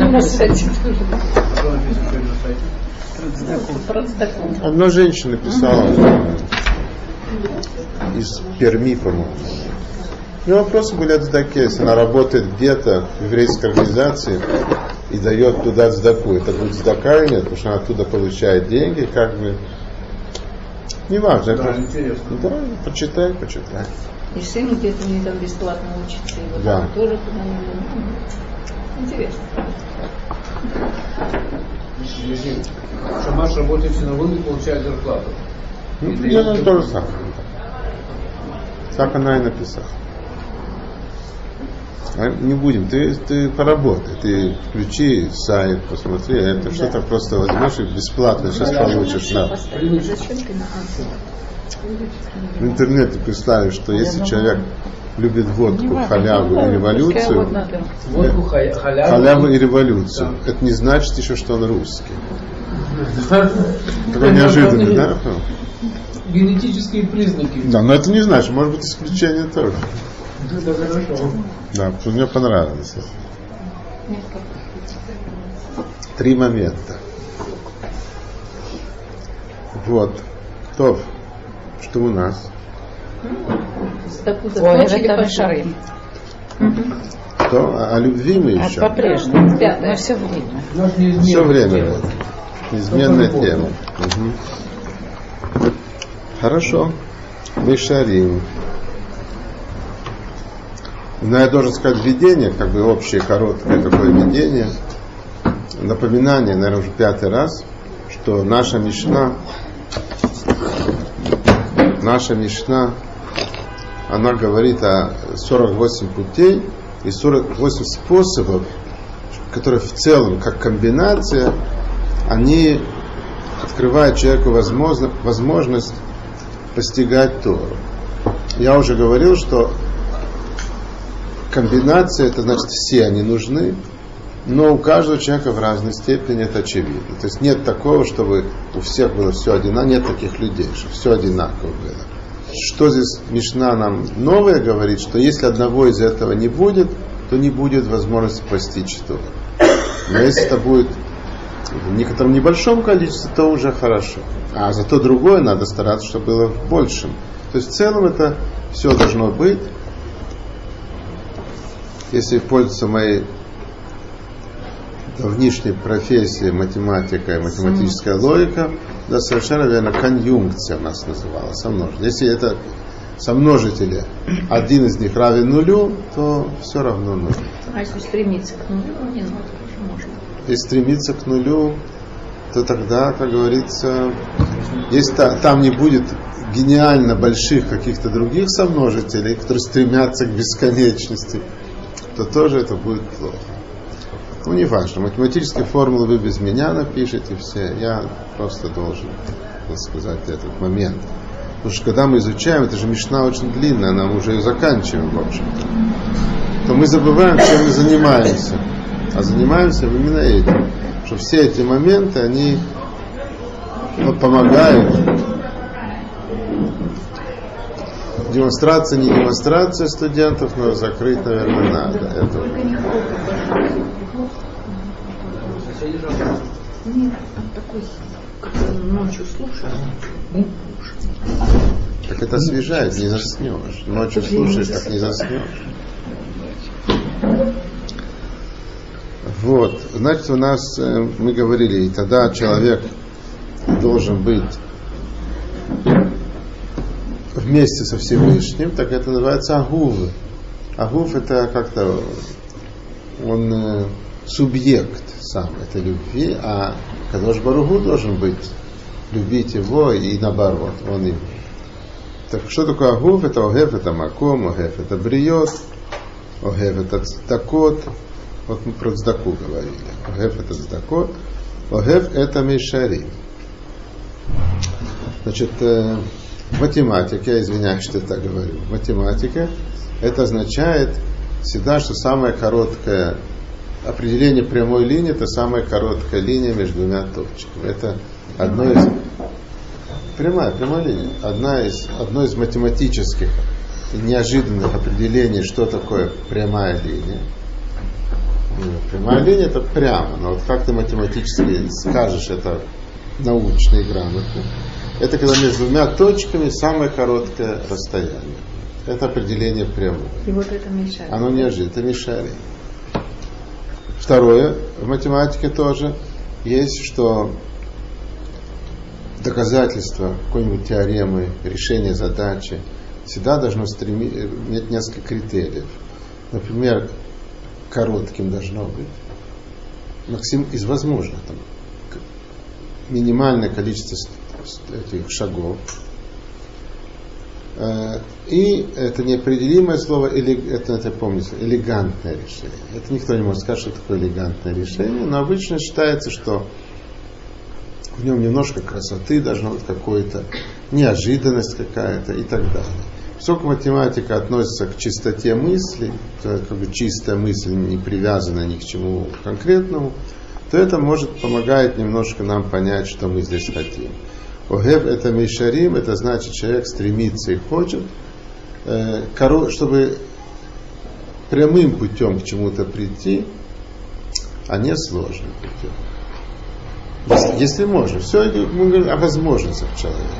на сайте. Одна женщина писала из Перми, по-моему. У нее вопросы были от цдаки. Если она работает где-то в еврейской организации и дает туда цдаку, это будет цдака или нет, потому что она оттуда получает деньги, как бы. Не важно. Да, интересно. Да, почитай. И сын где-то мне там бесплатно учится, и вот да. там тоже куда-нибудь. Интересно. Если Шамаш работает на вылет, получает зарплату. Ну, то же самое. Так она и написала. Не будем, ты поработай, ты включи сайт, посмотри, это что-то просто возьмешь и бесплатно сейчас получишь. Да. В интернете представишь, что если человек любит водку, халяву и революцию, халяву и революцию, это не значит еще, что он русский. Такое неожиданно, да? Генетические признаки. Да, но это не значит, может быть исключение тоже. Это хорошо. Да, потому что мне понравилось. 3 момента. Вот. Топ. Что у нас? Ой, это Шарим. Что? О любви мы еще? По-прежнему. Но все время. Все время. Неизменная тема. Угу. Хорошо. Мы шарим. Но я должен сказать введение, как бы общее, короткое такое введение. Напоминание, наверное, уже 5-й раз, что наша Мишна, она говорит о 48 путей и 48 способов, которые в целом, как комбинация, они открывают человеку возможность постигать Тору. Я уже говорил, что комбинация, это значит, все они нужны, но у каждого человека в разной степени это очевидно. То есть нет такого, чтобы у всех было все одинаково, нет таких людей, чтобы все одинаково было. Что здесь Мишна нам новое говорит, что если одного из этого не будет, то не будет возможности постичь Тору. Но если это будет в некотором небольшом количестве, то уже хорошо. А зато другое надо стараться, чтобы было в большем. То есть в целом это все должно быть. Если пользоваться моей давнишней профессией математика и математическая логика, да, совершенно верно, конъюнкция у нас называлась, сомножитель. Если это сомножители, один из них равен нулю, то все равно нулю. А если стремиться к нулю, не надо, можно. Если стремиться к нулю, то тогда, как говорится, если там не будет гениально больших каких-то других сомножителей, которые стремятся к бесконечности, то тоже это будет плохо. Ну, не важно. Математические формулы вы без меня напишите все. Я просто должен сказать этот момент. Потому что когда мы изучаем, это же Мишна очень длинная, нам уже ее заканчиваем, в общем-то, то мы забываем, чем мы занимаемся. А занимаемся именно этим. Что все эти моменты, они помогают. Демонстрация, не демонстрация студентов, но закрыть, наверное, надо. Это... Нет, такой, как ночью слушаешь. Так это освежает, не заснешь. Ночью слушаешь, так не заснешь. Вот, значит, у нас, мы говорили, и тогда человек должен быть вместе со Всевышним, так это называется агув. Агув это как-то, он субъект сам этой любви, а Кадош Барух Ху должен быть, любить его и наоборот, он его. Так что такое агув? Это огев, это маком, огев, это бриот, огев, это цдакот. Вот мы про цдаку говорили. Огев это цдакот, огев это мишарим. Значит, математика, я извиняюсь, что я так говорю, математика, это означает всегда, что самое короткое определение прямой линии, это самая короткая линия между двумя точками. Это одно из прямая линия. Одно из математических неожиданных определений, что такое прямая линия. Прямая линия это прямо, но вот как ты математически скажешь это научно и грамотно, это когда между двумя точками самое короткое расстояние. Это определение прямого. И вот это мишарий. Оно неожиданно, это мишарий. Второе, в математике тоже есть, что доказательство какой-нибудь теоремы, решение задачи всегда должно иметь несколько критериев. Например, коротким должно быть максимум из возможных. Там, минимальное количество этих шагов. И это неопределимое слово, это помните, элегантное решение. Это никто не может сказать, что такое элегантное решение, но обычно считается, что в нем немножко красоты, должна быть какая-то неожиданность какая-то и так далее. Поскольку математика относится к чистоте мысли, то как бы чистая мысль не привязана ни к чему конкретному, то это помогает немножко нам понять, что мы здесь хотим. Огев это мишарим, это значит, человек стремится и хочет, чтобы прямым путем к чему-то прийти, а не сложным путем. Если можно. Все мы говорим о возможностях человека.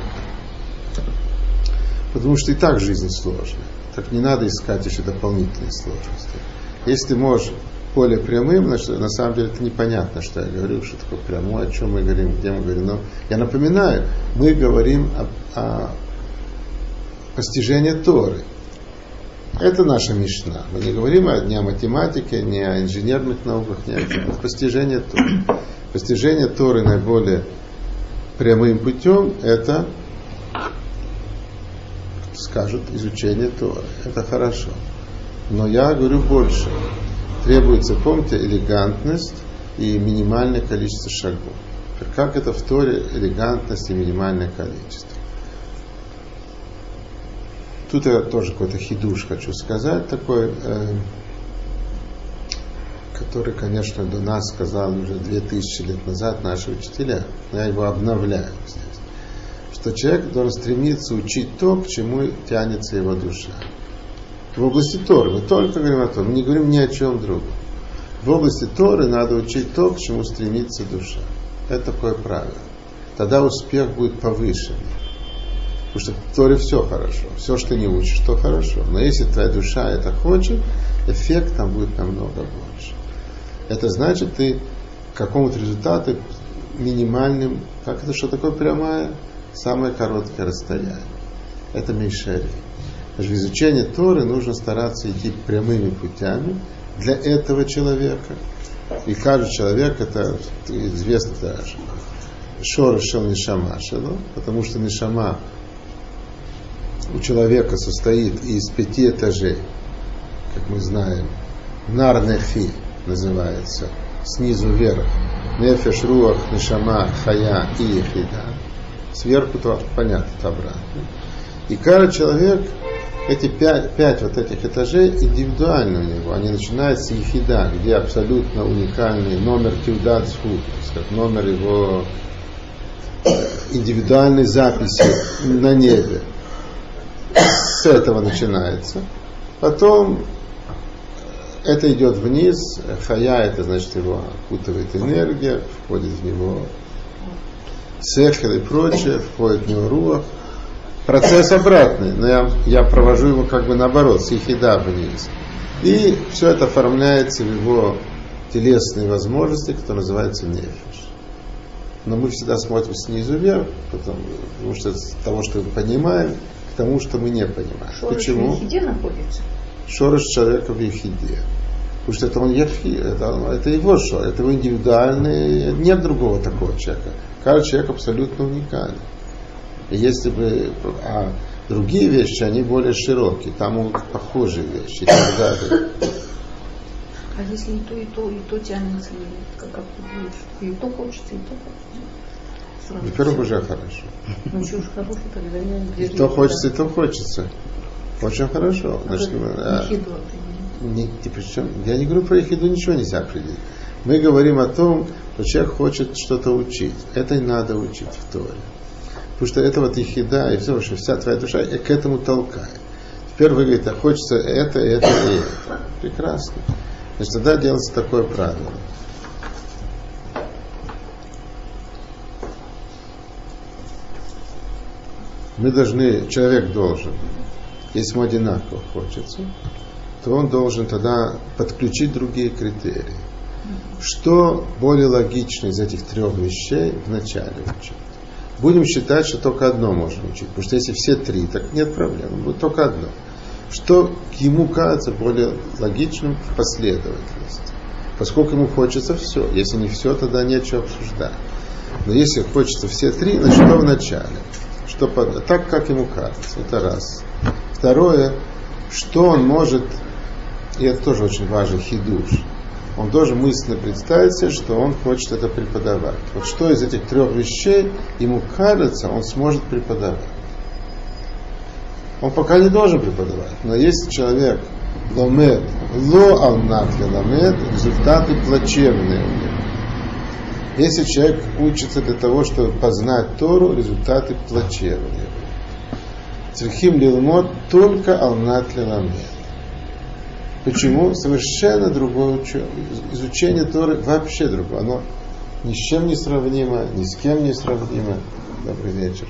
Потому что и так жизнь сложная. Так не надо искать еще дополнительные сложности. Если ты можешь более прямым, на самом деле это непонятно, что я говорю, что такое прямое, о чем мы говорим, где мы говорим. Но я напоминаю, мы говорим о постижении Торы. Это наша мишна. Мы не говорим ни о математике, ни о инженерных науках, ни о чем. Постижение Торы. Постижение Торы наиболее прямым путем это, скажут, изучение Торы. Это хорошо. Но я говорю больше. Требуется, помните, элегантность и минимальное количество шагов. Как это в Торе элегантность и минимальное количество? Тут я тоже какой-то хидуш хочу сказать, такой, который, конечно, до нас сказали уже 2000 лет назад наши учителя. Я его обновляю здесь. Что человек должен стремиться учить то, к чему тянется его душа. В области Торы, мы только говорим о том, мы не говорим ни о чем другом. В области Торы надо учить то, к чему стремится душа. Это такое правило. Тогда успех будет повышенный. Потому что в Торе все хорошо. Все, что не учишь, то хорошо. Но если твоя душа это хочет, эффект там будет намного больше. Это значит, ты к какому-то результату минимальным, как это, что такое прямая? Самое короткое расстояние. Это мишарий. В изучении Торы нужно стараться идти прямыми путями для этого человека. И каждый человек, это известно даже, шореш шел нишама шело, потому что нишама у человека состоит из 5 этажей, как мы знаем, нар-нефи называется, снизу вверх, нефеш, руах, нишама, хая и ехида. Сверху, то понятно, это обратно. И каждый человек, эти 5 вот этих этажей индивидуально у него. Они начинаются с ехида, где абсолютно уникальный номер тиудат зхут, номер его индивидуальной записи на небе. С этого начинается. Потом это идет вниз. Хая, это значит его окутывает энергия, входит в него сехел и прочее, входит в него руах. Процесс обратный, но я провожу его как бы наоборот, с ехида вниз. И все это оформляется в его телесные возможности, которые называются нефиш. Но мы всегда смотрим снизу вверх, потому что с того, что мы понимаем, к тому, что мы не понимаем. Шореш Почему? в ехиде находится? Шореш человека в ехиде. Потому что это он ехи, это его шореш, это его индивидуальный, нет другого такого человека. Каждый человек абсолютно уникален. И если бы другие вещи, они более широкие, там могут похожие вещи и так далее. А если и то тянется, как определить, что и то хочется, и то хочется? Во-первых, уже хорошо. Ну, что уж хорошо, тогда я... И то хочется, и то хочется. Очень хорошо. Значит, причем, я не говорю про ехиду, ничего нельзя определить. Мы говорим о том, что человек хочет что-то учить. Это и надо учить в Торе. Потому что это вот ехида, и все, что вся твоя душа к этому толкает. Теперь вы говорите, хочется это, и это. Прекрасно. Значит, тогда делается такое правило. Человек должен, если ему одинаково хочется, то он должен тогда подключить другие критерии. Что более логично из этих трех вещей вначале учить? Будем считать, что только одно можно учить. Потому что если все три, так нет проблем. Будет только одно. Что ему кажется более логичным в последовательности. Поскольку ему хочется все. Если не все, тогда нечего обсуждать. Но если хочется все три, значит, что вначале? Так, как ему кажется. Это раз. Второе, что он может, и это тоже очень важный хидуш, он должен мысленно представить себе, что он хочет это преподавать. Вот что из этих трех вещей ему кажется, он сможет преподавать. Он пока не должен преподавать, но если человек ломед, ло алнатли ломед, результаты плачевные у него. Если человек учится для того, чтобы познать Тору, результаты плачевные. Црихим лилмот только алнатли ломед. Почему? Совершенно другое изучение Торы, вообще другое. Оно ни с чем не сравнимо, ни с кем не сравнимо. Добрый вечер.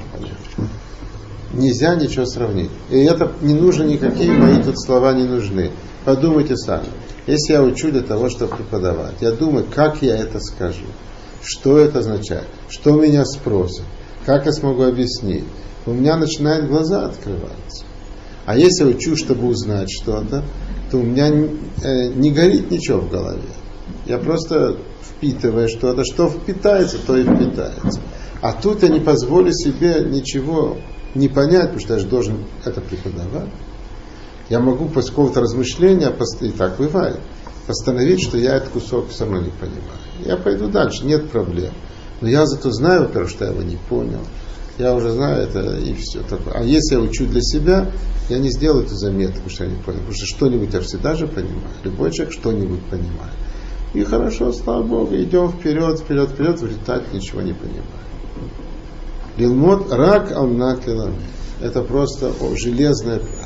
Нельзя ничего сравнить. И это не нужно, никакие мои тут слова не нужны. Подумайте сами. Если я учу для того, чтобы преподавать, я думаю, как я это скажу, что это означает, что меня спросят, как я смогу объяснить. У меня начинают глаза открываться. А если я учу, чтобы узнать что-то, то у меня не горит ничего в голове. Я просто впитываю что-то, что впитается, то и впитается. А тут я не позволю себе ничего не понять, потому что я же должен это преподавать. Я могу после какого-то размышления, и так бывает, постановить, что я этот кусок все равно не понимаю. Я пойду дальше, нет проблем. Но я зато знаю, во-первых, что я его не понял. Я уже знаю это и все такое. А если я учу для себя, я не сделаю эту заметку, что я не понял. Потому что что-нибудь я всегда же понимаю. Любой человек что-нибудь понимает. И хорошо, слава Богу, идем вперед, в результате ничего не понимаем. Лилмот рак алнат лиламе. Это просто железное правило.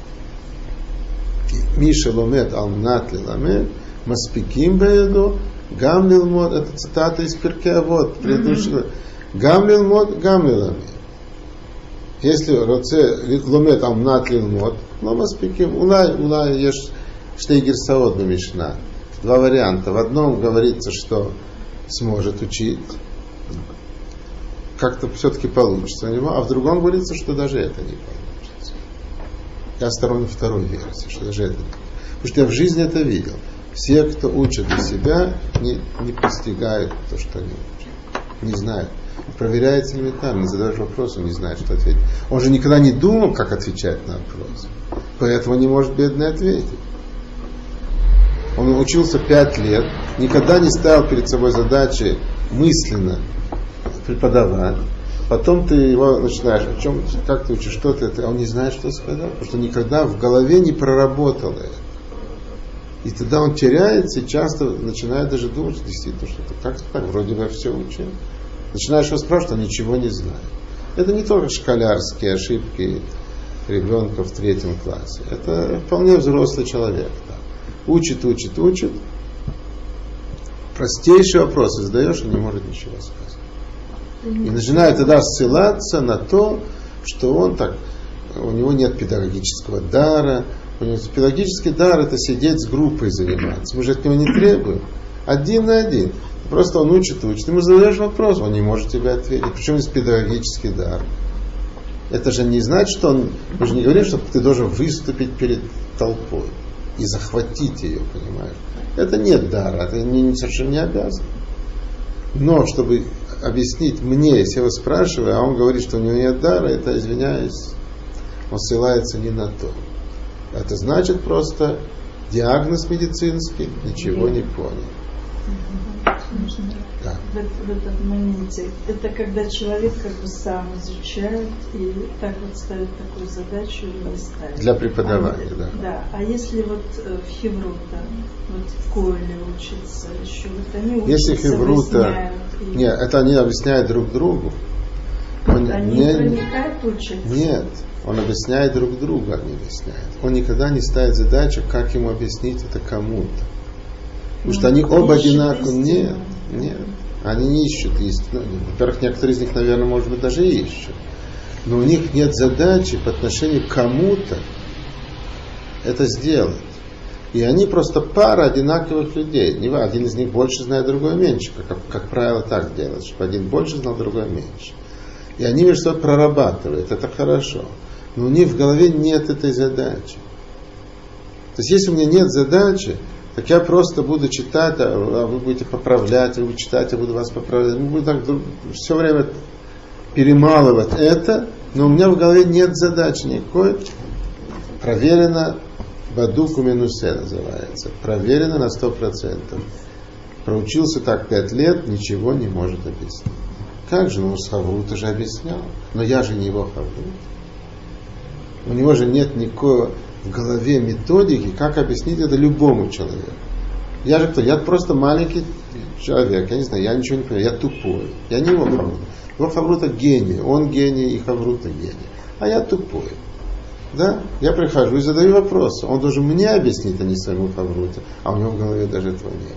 Миша ломет алнат лиламе, маспиким беедо, гам лилмот, это цитата из Пиркей Авот, предыдущего. Гам лилмот, гам лиламе. Если роце ломет алнат лилмот, но маспиким, улай еш штейгер саот бамишна. Два варианта. В одном говорится, что сможет учить, как-то все-таки получится у него, а в другом говорится, что даже это не получится. Я сторонник второй версии, что даже это не получится. Потому что я в жизни это видел. Все, кто учат для себя, не постигают то, что они учат. Не знают. Проверяется элементарно, не задаешь вопрос, он не знает, что ответить. Он же никогда не думал, как отвечать на вопрос. Поэтому не может бедный ответить. Он учился 5 лет, никогда не ставил перед собой задачи мысленно преподавать. Потом ты его начинаешь, как ты учишь, что ты, а он не знает, что сказать, потому что никогда в голове не проработал это. И тогда он теряется и часто начинает даже думать, что действительно, что-то как-то так, вроде бы я все учил. Начинаешь его спрашивать, он ничего не знает. Это не только школярские ошибки ребенка в 3 классе. Это вполне взрослый человек. Да. Учит. Простейшие вопросы задаешь, и не может ничего сказать. И начинает тогда ссылаться на то, что он так, у него нет педагогического дара. У него педагогический дар — это сидеть с группой заниматься. Мы же от него не требуем. 1 на 1. Просто он учит. Ему задаешь вопрос, он не может тебе ответить. Почему здесь педагогический дар? Это же не значит, что он... Мы же не говорим, что ты должен выступить перед толпой и захватить ее, понимаешь? Это нет дара, это совершенно не обязан. Но чтобы объяснить мне, если я его спрашиваю, а он говорит, что у него нет дара, это, извиняюсь, он ссылается не на то. Это значит просто диагноз медицинский, ничего не понял. Да. В этом моменте, это когда человек как бы сам изучает и так вот ставит такую задачу и не ставит. Для преподавания, да. Да. А если вот в Хеврута, вот в Коле учатся еще, вот они учатся, если Хеврута, нет, это они объясняют друг другу. Они проникают в учат? Нет, он объясняет друг друга, они объясняют. Он никогда не ставит задачу, как ему объяснить это кому-то. Потому что они оба одинаковые. Нет. Они не ищут истину. Во-первых, некоторые из них, наверное, может быть, даже ищут. Но у них нет задачи по отношению к кому-то это сделать. И они просто пара одинаковых людей. Один из них больше знает, другой меньше. Как правило, так делают, чтобы один больше знал, другой меньше. И они между собой прорабатывают. Это хорошо. Но у них в голове нет этой задачи. То есть, если у меня нет задачи, так я просто буду читать, а вы будете поправлять, вы будете читать, я буду вас поправлять. Мы будем так все время перемалывать это, но у меня в голове нет задачи никакой. Проверено, бадуку минусе называется. Проверено на 100%. Проучился так 5 лет, ничего не может объяснить. Как же, с Хаврута же объяснял. Но я же не его Хаврут. У него же нет никакой в голове методики, как объяснить это любому человеку. Я же кто? Я просто маленький человек, я не знаю, я ничего не понимаю, я тупой. Я не его Хаврута. Его Хаврута гений, он гений и Хаврута гений. А я тупой. Да? Я прихожу и задаю вопросы. Он должен мне объяснить, а не своему Хавруте. А у него в голове даже этого нет.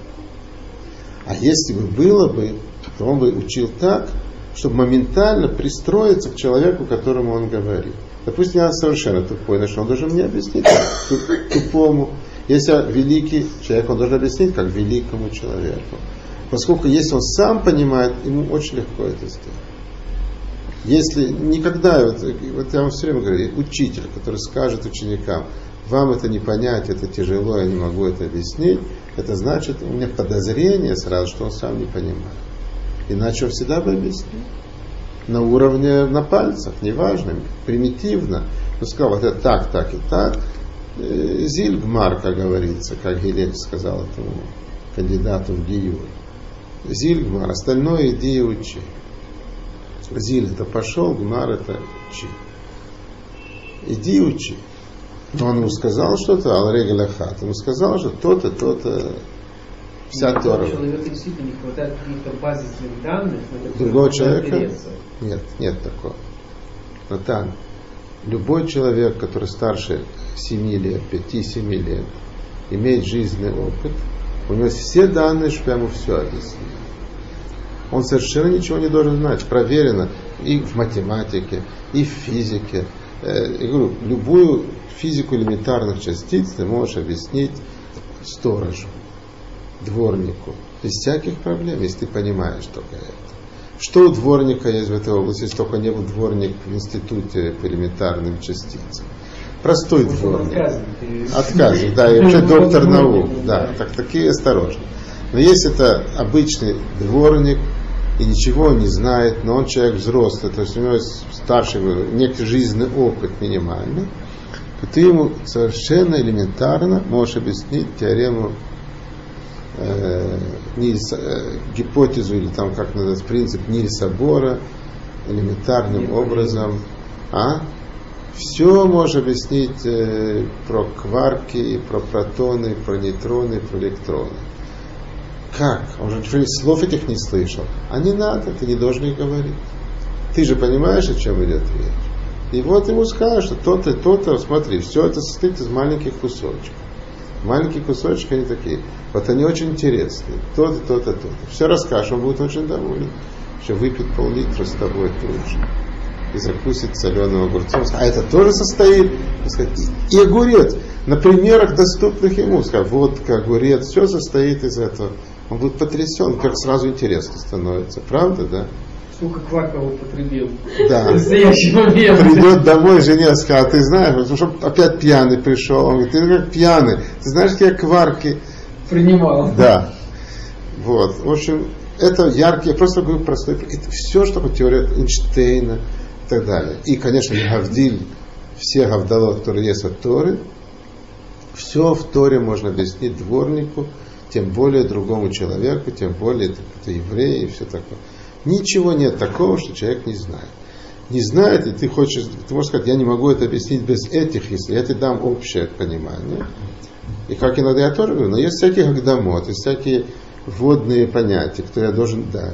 А если бы было бы, то он бы учил так, чтобы моментально пристроиться к человеку, которому он говорит. Допустим, я совершенно тупой, значит, он должен мне объяснить тупому. Если я великий человек, он должен объяснить как великому человеку. Поскольку если он сам понимает, ему очень легко это сделать. Если никогда, вот я вам все время говорю, учитель, который скажет ученикам, вам это не понять, это тяжело, я не могу это объяснить, это значит, у меня подозрение сразу, что он сам не понимает. Иначе он всегда бы объяснил. На уровне, на пальцах, неважно, примитивно. Он сказал, вот это так, так и так. Зильгмар, как говорится, как Гилель сказал этому кандидату в Гиюр. Зильгмар, остальное иди и учи. Зиль это пошел, Гмар это учи. Иди и учи. Но он ему сказал что-то, Ал-Регель Ахат, он ему сказал, что то-то, то-то, вся Тора. Человеку действительно не хватает каких-то базисных данных. Другого человека? Нет такого. Натан, любой человек, который старше 7 лет, 5-7 лет, имеет жизненный опыт, у него все данные, чтобы я ему все объяснил. Он совершенно ничего не должен знать. Проверено и в математике, и в физике. Я говорю, любую физику элементарных частиц ты можешь объяснить сторожу, дворнику. Без всяких проблем, если ты понимаешь только это. Что у дворника есть в этой области, если только не был дворник в институте по элементарным частицам? Простой дворник. Отказывает, да, и вообще доктор наук. Да, такие осторожны. Но если это обычный дворник, и ничего он не знает, но он человек взрослый, то есть у него старший, некий жизненный опыт минимальный, то ты ему совершенно элементарно можешь объяснить теорему гипотезу или там как называется принцип Нильса-Бора элементарным образом. Все можешь объяснить про кварки, и про протоны, и про нейтроны, и про электроны. Как? Он же слов этих не слышал. А не надо, ты не должен их говорить. Ты же понимаешь, о чем идет речь. И вот ему скажут, что то-то, то-то, смотри, все это состоит из маленьких кусочков. Маленькие кусочки они такие. Вот они очень интересные. То-то, то-то, то-то. Все расскажешь, он будет очень доволен. Еще выпьет пол-литра с тобой тут же. И закусит соленым огурцом. А это тоже состоит, и огурец. На примерах, доступных ему, водка, огурец, все состоит из этого. Он будет потрясен, как сразу интересно становится. Правда, да? Сколько кваков употребил. Да. В настоящий момент. Придет домой, жене скажет, а ты знаешь, что опять пьяный пришел. Он говорит, ты как пьяный. Ты знаешь, какие кварки принимал. Да. Вот. В общем, это яркий, я просто говорю простой. Это все, что по теории Эйнштейна и так далее. И, конечно, Гавдиль, все Гавдалот, которые есть от Торы, все в Торе можно объяснить дворнику, тем более другому человеку, тем более это евреи и все такое. Ничего нет такого, что человек не знает. Не знает, и ты можешь сказать, я не могу это объяснить без этих, если я тебе дам общее понимание. И как иногда я тоже говорю, но есть всякие гагдамот, есть всякие вводные понятия, которые я должен дать.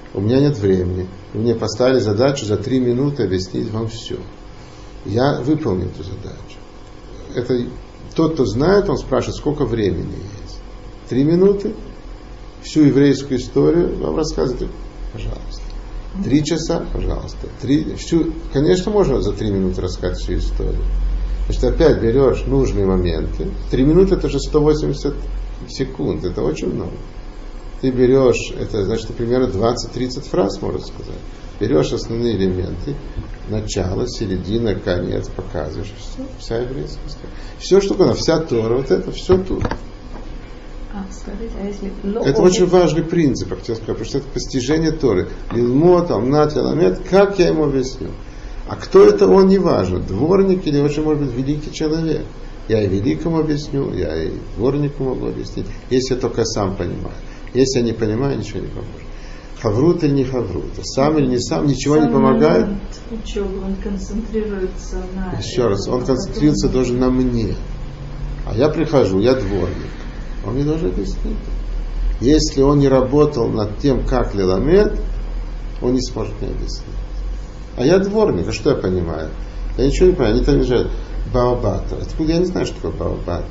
У меня нет времени. Вы мне поставили задачу за 3 минуты объяснить вам все. Я выполню эту задачу. Это тот, кто знает, он спрашивает, сколько времени есть. 3 минуты? Всю еврейскую историю вам рассказывают. Пожалуйста. 3 часа? Пожалуйста. Конечно, можно за 3 минуты рассказать всю историю. Значит, опять берешь нужные моменты. 3 минуты это же 180 секунд. Это очень много. Ты берешь, это значит, примерно 20-30 фраз, можно сказать. Берешь основные элементы, начало, середина, конец, показываешь. Все, вся еврейская история. Все, что угодно, вся Тора, вот это все тут. Скажите, а если... Это очень важный принцип, я хотел сказать, потому что это постижение Торы. Лилмот, Алмнат, Ламет, как я ему объясню? А кто это, он не важно. Дворник или очень, может быть, великий человек. Я и великому объясню, я и дворнику могу объяснить, если я только сам понимаю. Если я не понимаю, ничего не поможет. Хаврут или не хаврут, сам или не сам, ничего не помогает. Учебы, он концентрируется на... Еще раз, он концентрируется тоже на мне. А я прихожу, я дворник. Он мне должен объяснить. Если он не работал над тем, как лиламед, он не сможет мне объяснить. А я дворник, а что я понимаю? Я ничего не понимаю, они там лежат Баобатра. Откуда я не знаю, что такое Баобатра?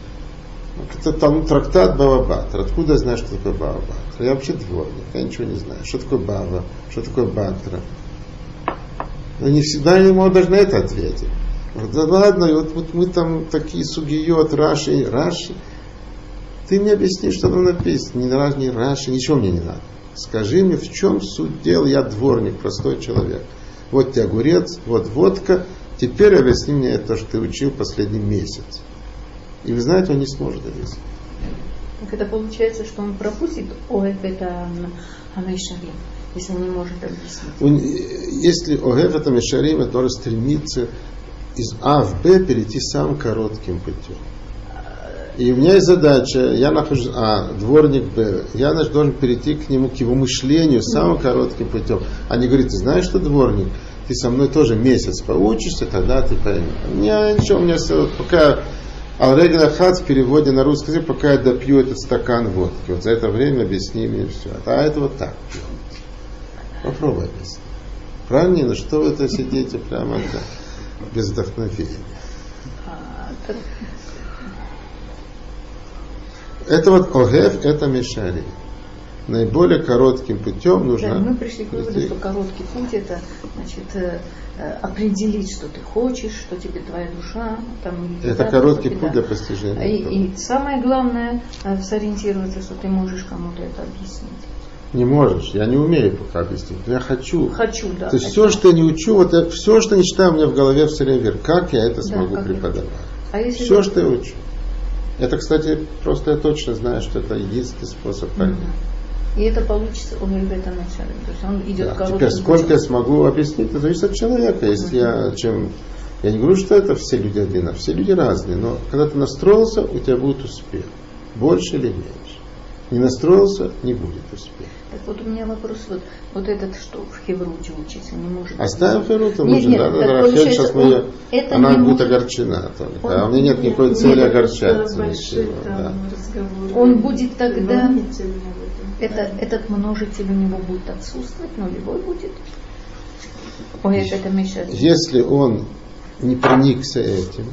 Это там трактат Баобатра. Откуда я знаю, что такое Баобатра? Я вообще дворник, я ничего не знаю. Что такое Бава? Что такое Батра? Но не всегда я не могу даже на это ответить. Да ладно, вот мы там такие сугиот, Раши. Ты мне объясни, что там написано. Ни Раши, ничего мне не надо. Скажи мне, в чем суть дела, я дворник, простой человек. Вот тебе огурец, вот водка. Теперь объясни мне то, что ты учил последний месяц. И вы знаете, он не сможет объяснить. Так это получается, что он пропустит Огев это Амешарим, если он не может объяснить. Если Огев это Амешарим, это должен стремиться из А в Б перейти самым коротким путем. И у меня есть задача, я нахожусь дворник Б, я должен перейти к нему, к его мышлению самым коротким путем. А не говорит, ты знаешь, что дворник? Ты со мной тоже месяц поучишься, тогда ты поймешь. Ничего, у меня все, пока Алрегина Хац в переводе на русский язык, пока я допью этот стакан водки. Вот за это время объясни мне все. А это вот так. Попробуй объяснить. Правильно? Ну что вы это сидите прямо так, без вдохновения? Это вот Огев, это Мешари. Наиболее коротким путем нужно... Да, мы пришли к выводу, что короткий путь это значит определить, что ты хочешь, что тебе твоя душа. Там, это короткий путь для постижения. И самое главное сориентироваться, что ты можешь кому-то это объяснить. Не можешь, я не умею пока объяснить, но я хочу. Хочу, да. То есть все, что я не учу, вот все, что не читаю, у меня в голове все время вверх. Как я это смогу преподавать? Все, что я учу. Это, кстати, просто я точно знаю, что это единственный способ понять. И это получится у него в этом начале. То есть он идет коротким. Теперь сколько я смогу объяснить, это зависит от человека. Если я не говорю, что это все люди одинаковые, все люди разные, но когда ты настроился, у тебя будет успех. Больше или меньше. Не настроился, не будет успеха. Так вот у меня вопрос, вот этот, что в Хевруте учится, не может... Оставим Хевруту, Рахель, сейчас она будет огорчена только. А у меня нет никакой цели огорчаться. Он будет тогда... Этот множитель у него будет отсутствовать, нулевой будет. Это мешает. Если он не проникся этим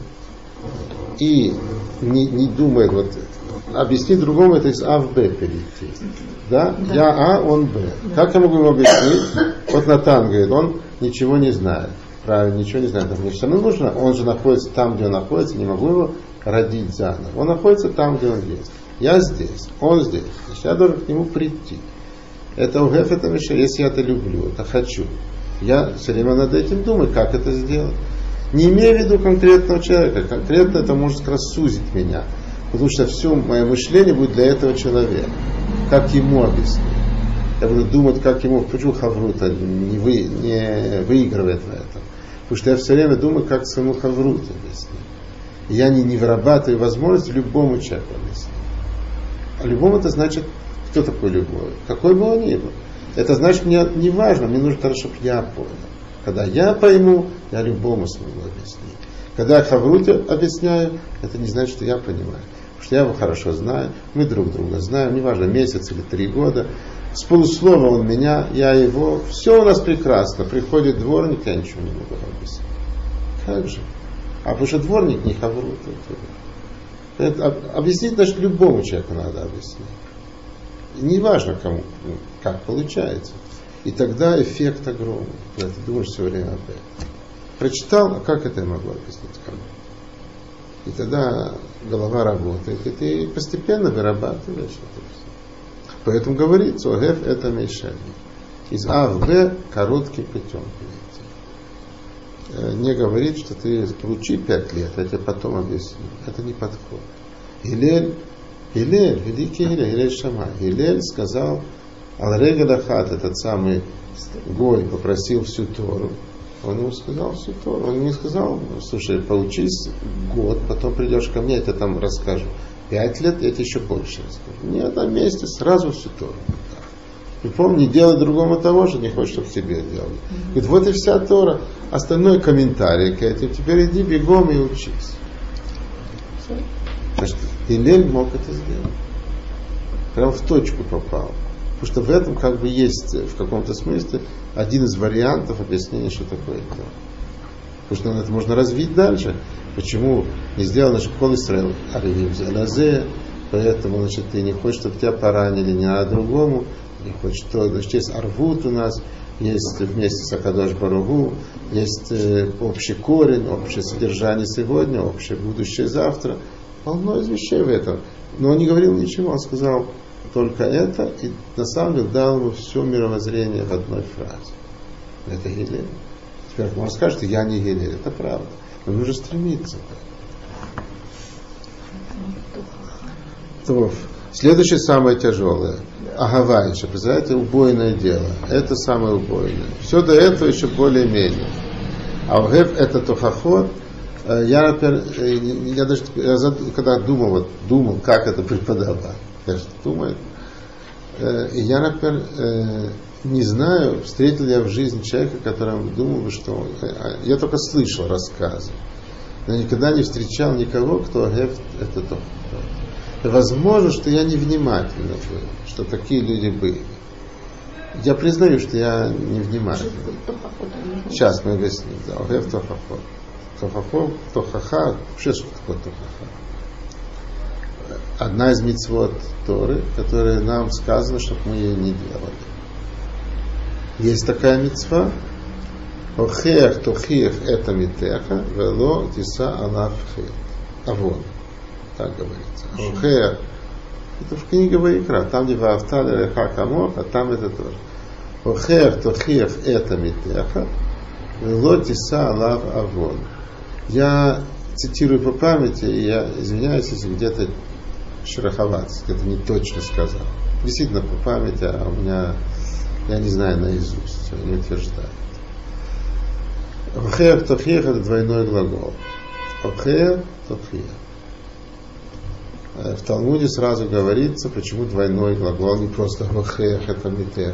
и не думает, вот объяснить другому, это из А в Б перейти. Да? Я А, он Б. Как я могу ему объяснить? Вот Натан говорит, он ничего не знает. Правильно, ничего не знает. Мне все равно нужно, он же находится там, где он находится, не могу его родить заново. Он находится там, где он есть. Я здесь, он здесь. Значит, я должен к нему прийти. Это Огев, это Миша, если я это люблю, это хочу. Я все время над этим думаю, как это сделать. Не имея в виду конкретного человека. Конкретно это может как раз сузить меня. Потому что все мое мышление будет для этого человека. Как ему объяснить? Я буду думать, как ему, почему Хаврута не выигрывает в этом. Потому что я все время думаю, как своему Хавруту объяснить. И я не вырабатываю возможность любому человеку объяснить. А любому это значит, кто такой любой? Какой бы он ни был. Это значит, мне не важно, мне нужно только, чтобы я понял. Когда я пойму, я любому смогу объяснить. Когда я Хавруте объясняю, это не значит, что я понимаю. Потому что я его хорошо знаю, мы друг друга знаем, неважно, месяц или 3 года. с полуслова он меня, я его, все у нас прекрасно. Приходит дворник, я ничего не могу объяснить. Как же? А потому что дворник не хаврут. Объяснить, значит, любому человеку надо объяснить. Не важно кому, как получается. И тогда эффект огромный. Когда ты думаешь все время об этом. Прочитал, а как это я могу объяснить кому? И тогда голова работает, и ты постепенно вырабатываешь это все. Поэтому говорится, огеф это мешали. Из А в Б коротким путем. Не говорит, что ты получи 5 лет, я тебе потом объясню. Это не подход. Гилель, великий Гилель Шамай. Гилель сказал, Ал-Рега Дахат, этот самый Гой, попросил всю Тору. Он ему сказал всю Тору. Он не сказал, слушай, поучись год, потом придешь ко мне, я тебе там расскажу. 5 лет, я тебе еще больше расскажу. Нет, на месте сразу всю Тору. И помни, не делай другому того же, не хочешь, чтобы тебе делали. Говорит, вот и вся Тора. Остальной комментарий к этим. Теперь иди бегом и учись. Значит, Гилель мог это сделать. Прям в точку попал. Потому что в этом как бы есть в каком-то смысле один из вариантов объяснения, что такое Тора. Потому что это можно развить дальше. Почему не сделано, что Кол Исраэль Аревим Залазе, поэтому, значит, ты не хочешь, чтобы тебя поранили, не надо другому, не хочешь, что, значит, есть арвут у нас, есть вместе с Акадош Баругу, есть общий корень, общее содержание сегодня, общее будущее завтра. Полно из вещей в этом. Но он не говорил ничего, он сказал только это, и на самом деле дал ему все мировоззрение в одной фразе. Это Гилель. Теперь можно сказать, что я не Гилель, это правда. Но нужно стремиться. То. Следующее самое тяжелое. Агавайша, представляете, убойное дело. Это самое убойное. Все до этого еще более-менее. А огеф это тохахот. Я, например, когда думал, как это преподавать, я же думаю, и я, например, не знаю, встретил ли я в жизни человека, которому думал бы, что я только слышал рассказы, но никогда не встречал никого, кто огеф это тохахот. Возможно, что я невнимательно был, что такие люди были. Я признаю, что я невнимательный. Сейчас мы объясним. Да, огеф тохахот. Тохаха, вообще что такое тохаха? Одна из мицвот Торы, которая нам сказано, чтобы мы ее не делали. Есть такая мицва. Охех тохиев это митеха, вело тиса алаф хет. Авон. Так говорится. Охех. Это в книге Ваикра. Там, где Ваавталь реха камох, а там это тоже. Охех тохиев это митеха, вело тиса алаф авон. Я цитирую по памяти, и я извиняюсь, если где-то шероховаться, где-то не точно сказал. Действительно по памяти, а у меня, я не знаю наизусть, не утверждаю. Охех тохех это двойной глагол. Охех тохех. В Талмуде сразу говорится, почему двойной глагол, не просто охех это митеха.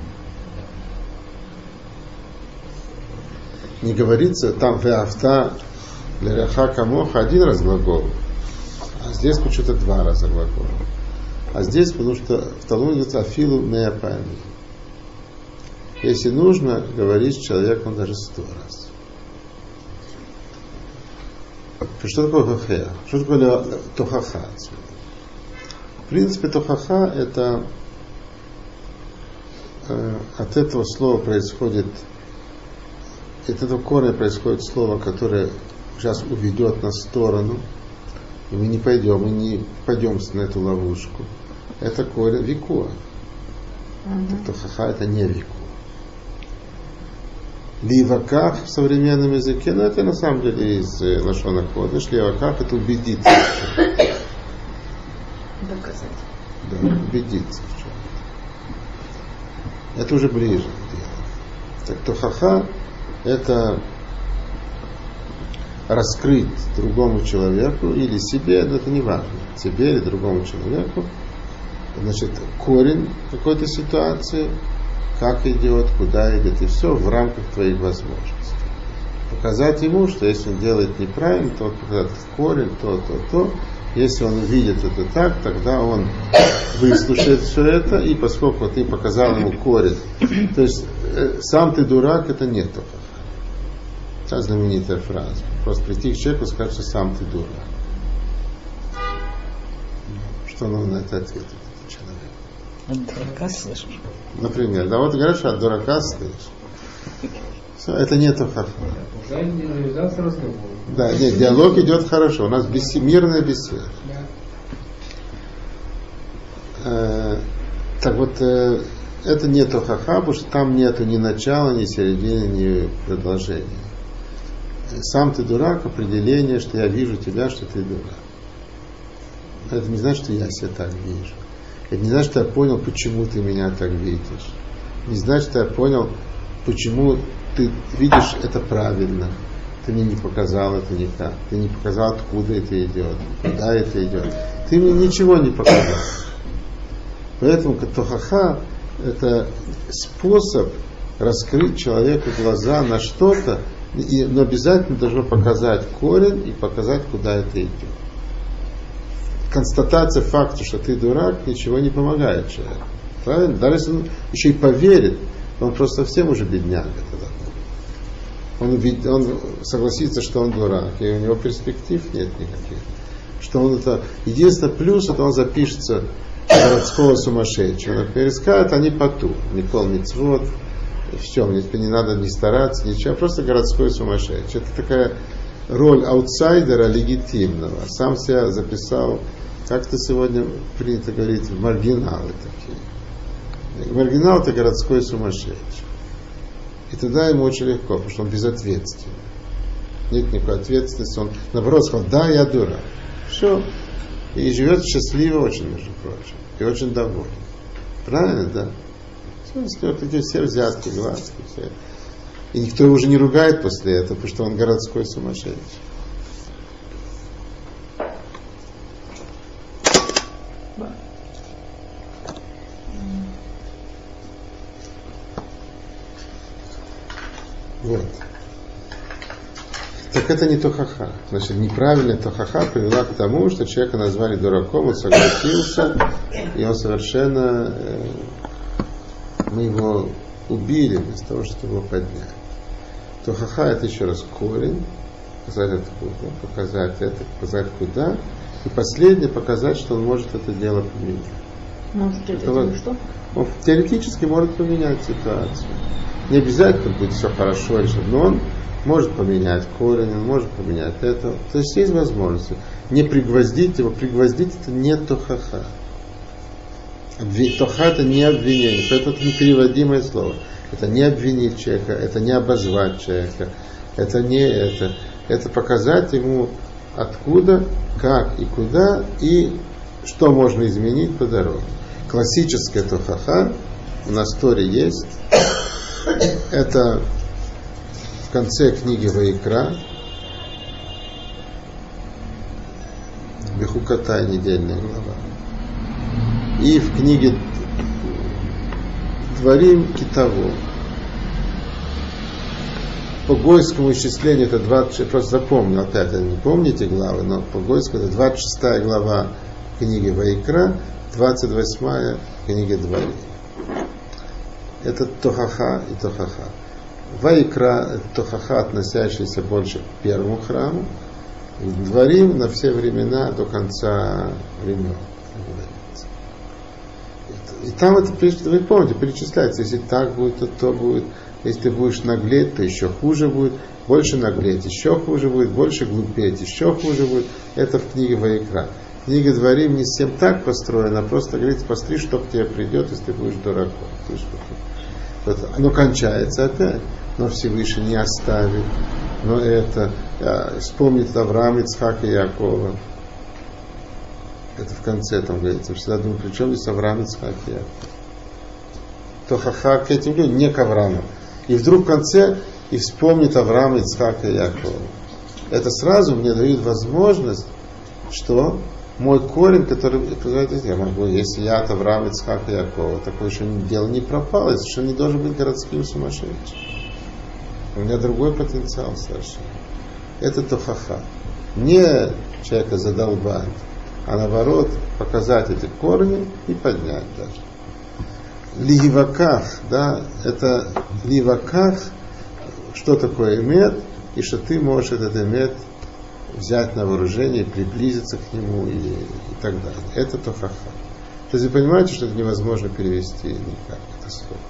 Не говорится там веавта лереха камоха один раз глагол, а здесь почему-то 2 раза глагол. А здесь, потому что в Талмуде говорится афилу меапами. Если нужно, говорить с человеком даже 100 раз. Что такое хохея? Что такое тохаха? В принципе, тохаха это от этого слова происходит, от этого корня происходит слово, которое сейчас уведет нас в сторону, и мы не пойдем на эту ловушку. Это корень викуа. Тохаха это не викуа. Ливаках в современном языке, но это на самом деле из лашона кодеш. Ливаках это убедиться в чем-то. Доказать. Да, убедиться в чем-то. Это уже ближе к делу. Так тохаха это раскрыть другому человеку или себе, но это не важно, себе или другому человеку, значит, корень какой-то ситуации, как идет, куда идет, и все в рамках твоих возможностей. Показать ему, что если он делает неправильно, то показать корень, то, Если он увидит это так, тогда он выслушает все это, и поскольку ты показал ему корень, то есть сам ты дурак, это не то. Это знаменитая фраза. Просто прийти к человеку и сказать, что сам ты дурак. Что он на это ответит, этот человек? От дурака слышишь? Например, да, вот говорят, что от дурака слышишь. Все, это не то хахма. Уже не завязался разговор. Да, нет, диалог идет хорошо. У нас мирная беседа. Так вот, это не то хаха, потому что там нету ни начала, ни середины, ни продолжения. Сам ты дурак, определение, что я вижу тебя, что ты дурак. Это не значит, что я себя так вижу. Это не значит, что я понял, почему ты меня так видишь. Не значит, что я понял, почему ты видишь это правильно. Ты мне не показал это никак. Ты не показал, откуда это идет, куда это идет. Ты мне ничего не показал. Поэтому тохаха – это способ раскрыть человеку глаза на что-то, но обязательно должно показать корень и показать, куда это идет. Констатация факта, что ты дурак, ничего не помогает человеку. Правильно? Даже если он еще и поверит, он просто совсем уже бедняга тогда. Он согласится, что он дурак, и у него перспектив нет никаких. Что он это... Единственный плюс, это он запишется городского сумасшедшего. Например, скажут, они поту. Никол мицвот, все, мне теперь не надо не стараться, ничего, просто городской сумасшедший. Это такая роль аутсайдера легитимного. Сам себя записал, как-то сегодня принято говорить, маргиналы такие. Маргинал – это городской сумасшедший. И тогда ему очень легко, потому что он безответственный. Нет никакой ответственности. Он, наоборот, сказал, да, я дурак. Все. И живет счастливо очень, между прочим. И очень доволен. Правильно, да? Все, такие все взятки, глазки, все. И никто его уже не ругает после этого, потому что он городской сумасшедший. Вот. Так это не тохаха. Значит, неправильная тохаха привела к тому, что человека назвали дураком, он согласился, и он совершенно... мы его убили вместо того, чтобы его поднять. Тохаха – это еще раз корень, показать откуда, показать это, показать куда, и последнее показать, что он может это дело поменять. Может это дело что? Он теоретически может поменять ситуацию. Не обязательно будет все хорошо, но он может поменять корень, он может поменять это. То есть есть возможности. Не пригвоздить его. Пригвоздить это не тохаха. Тоха это не обвинение. Поэтому это непереводимое слово. Это не обвинить человека, это не обозвать человека. Это не это. Это показать ему откуда, как и куда, и что можно изменить по дороге. Классическая тохаха у нас в Торе есть. Это в конце книги Ваикра, Бехукатай, недельная глава. И в книге Дворим Китаво. По гойскому исчислению это 26, просто запомнил, опять не помните главы, но по гойскому это 26 глава книги Ваикра, 28 книги Дворим. Это тохаха и тохаха. Ваикра – тохаха, относящийся больше к первому храму. И Дворим на все времена до конца времен. И там это, вы помните, перечисляется, если так будет, то будет. Если ты будешь наглеть, то еще хуже будет. Больше наглеть, еще хуже будет. Больше глупеть, еще хуже будет. Это в книге Ваикра. Книга Дворим не всем так построена, просто говорит, посмотри, что к тебе придет, если ты будешь дураком. Оно кончается опять, но Всевышний не оставит. Но это вспомнит Авраам, Ицхак и Якова. Это в конце там говорится. Всегда думаю, при чем здесь Авраам, Ицхак и Яков? Тохаха к этим людям, не к Аврааму. И вдруг в конце и вспомнит Авраам, Ицхак и Якова. Это сразу мне дает возможность, что мой корень, который, я могу, если я от Авраама, Ицхака и Якова, такое еще дело не пропало, совершенно не должен быть городским сумасшедшим. У меня другой потенциал совершенно. Это тохаха. Не человека задолбать. а наоборот показать эти корни и поднять даже. Ливаках, да, это ливаках, что такое эмет, и что ты можешь этот эмет взять на вооружение, приблизиться к нему и так далее. Это тохаха. То есть вы понимаете, что это невозможно перевести никак, это слово.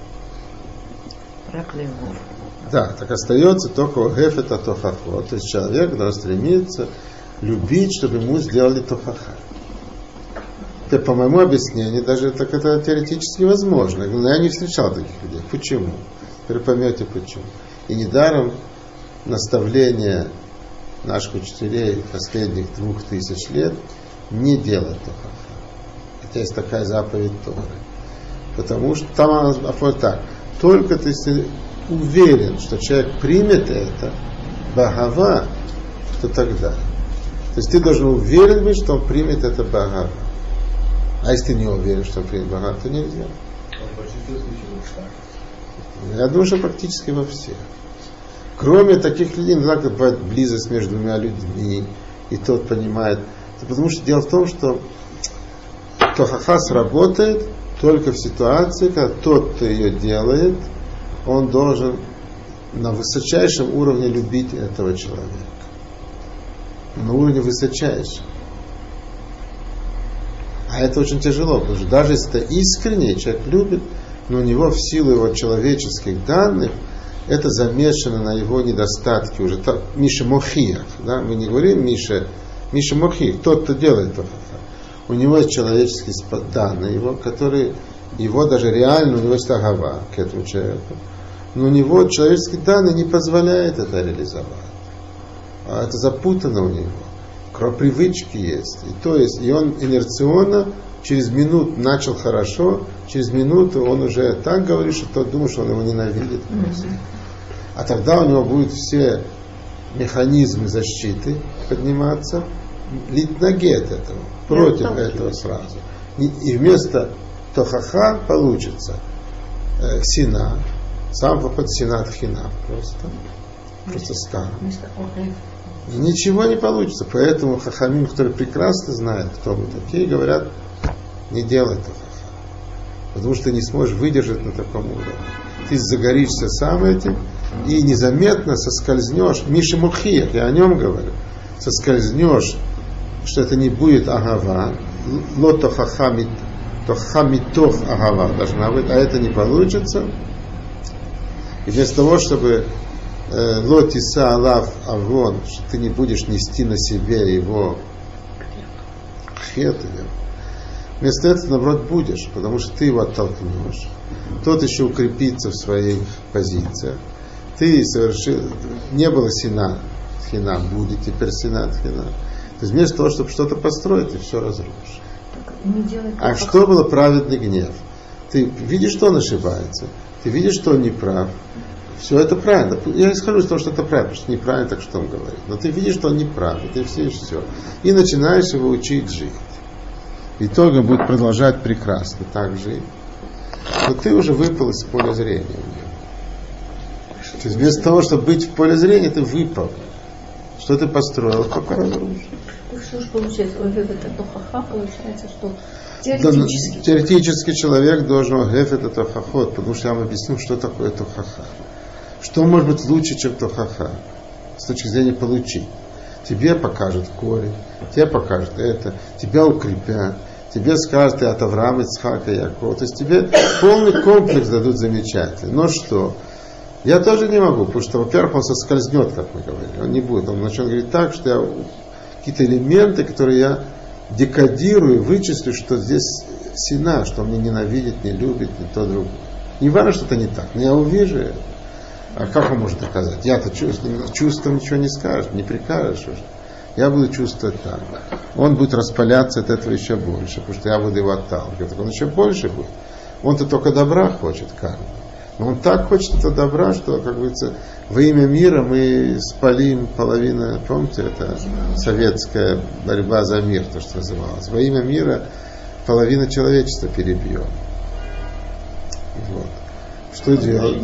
Да, так остается только огеф это тохахо. То есть человек, который стремится любить, чтобы ему сделали тохаха. Это, по моему объяснению, даже так это теоретически возможно. Но я не встречал таких людей. Почему? Теперь поймете почему. И недаром наставление наших учителей последних 2000 лет не делать тохаха. Хотя есть такая заповедь Торы. Потому что там она оформляет так. Только ты уверен, что человек примет это, багава, то тогда. То есть ты должен уверен быть, что он примет это багава. А если ты не уверен, что он примет багава, то нельзя. Я думаю, что практически во всех. Кроме таких людей, иногда бывает близость между двумя людьми, и тот понимает. Потому что дело в том, что тохаха сработает только в ситуации, когда тот, кто ее делает, он должен на высочайшем уровне любить этого человека. На уровне высочайшем. А это очень тяжело, потому что даже если это искренне, человек любит, но у него в силу его человеческих данных это замешано на его недостатки уже. Миша Мохиях, да? Мы не говорим Миша Мохиях, тот, кто делает тохаха. У него есть человеческие данные, его, которые, его даже реально, у него есть агава к этому человеку. Но у него человеческие данные не позволяют это реализовать. А это запутано у него. Привычки есть. И он инерционно через минуту начал хорошо, через минуту он уже так говорит, что тот думает, что он его ненавидит просто. А тогда у него будут все механизмы защиты подниматься, литнагет этого, против этого сразу. И вместо тохаха получится сина, сам выход сина тхина просто стан. Ничего не получится. Поэтому хахамим, которые прекрасно знают, кто мы такие, говорят, не делай тохаха. Потому что ты не сможешь выдержать на таком уровне. Ты загоришься сам этим и незаметно соскользнешь. Миша Мухиях, я о нем говорю. Соскользнешь, что это не будет агава, ло тохахамит, тохамитох агава должна быть, а это не получится. И вместо того, чтобы лотиса алав авон, что ты не будешь нести на себе его хет, вместо этого, наоборот, будешь, потому что ты его оттолкнешь. Тот еще укрепится в своих позициях. Ты совершил, не было сина тхина, будет теперь сина тхина. То есть вместо того, чтобы что-то построить, ты все разрушишь. А что было праведный гнев? Ты видишь, что он ошибается, ты видишь, что он не прав. Все это правильно. Я не скажу, что это правильно, потому что неправильно, так что он говорит. Но ты видишь, что он не прав, и ты все. И начинаешь его учить жить. В итоге он будет продолжать прекрасно так жить. Но ты уже выпал из поля зрения у него. То есть вместо того, чтобы быть в поле зрения, ты выпал. Что ты построил, пока разрушил. Что же получается? Это тохаха, получается, что теоретически человек должен огеф это тохахот, потому что я вам объясню, что такое тохаха. Что может быть лучше, чем тохаха? С точки зрения получить. Тебе покажут корень, тебе покажут это, тебя укрепят, тебе скажут, ты от Авраама, Ицхака, Якова. То есть тебе полный комплекс дадут замечательный. Но что? Я тоже не могу, потому что, во-первых, он соскользнет, как мы говорили. Он не будет. Он начнет говорить так, что я какие-то элементы, которые я декодирую, вычислю, что здесь сина, что он меня ненавидит, не любит, не то другое. Не важно, что это не так, но я увижу это. А как он может доказать? Я-то чувством ничего не скажешь, не прикажешь уже. Я буду чувствовать так. Он будет распаляться от этого еще больше, потому что я буду его отталкивать. Он еще больше будет. Он-то только добра хочет, каждый. Но он так хочет этого добра, что, как говорится, во имя мира мы спалим половину, помните, это советская борьба за мир, то, что называлось. Во имя мира половина человечества перебьем. Вот. Что делать?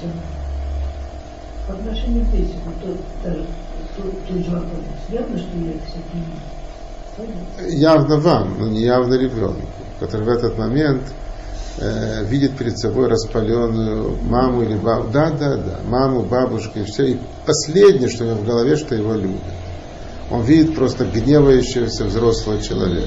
По отношению к детям, тот же вопрос. Ясно, что я все явно вам, но не явно ребенку, который в этот момент видит перед собой распаленную маму или бабушку. Да, маму, бабушку и все. И последнее, что у него в голове, что его любят. Он видит просто гневающегося взрослого человека.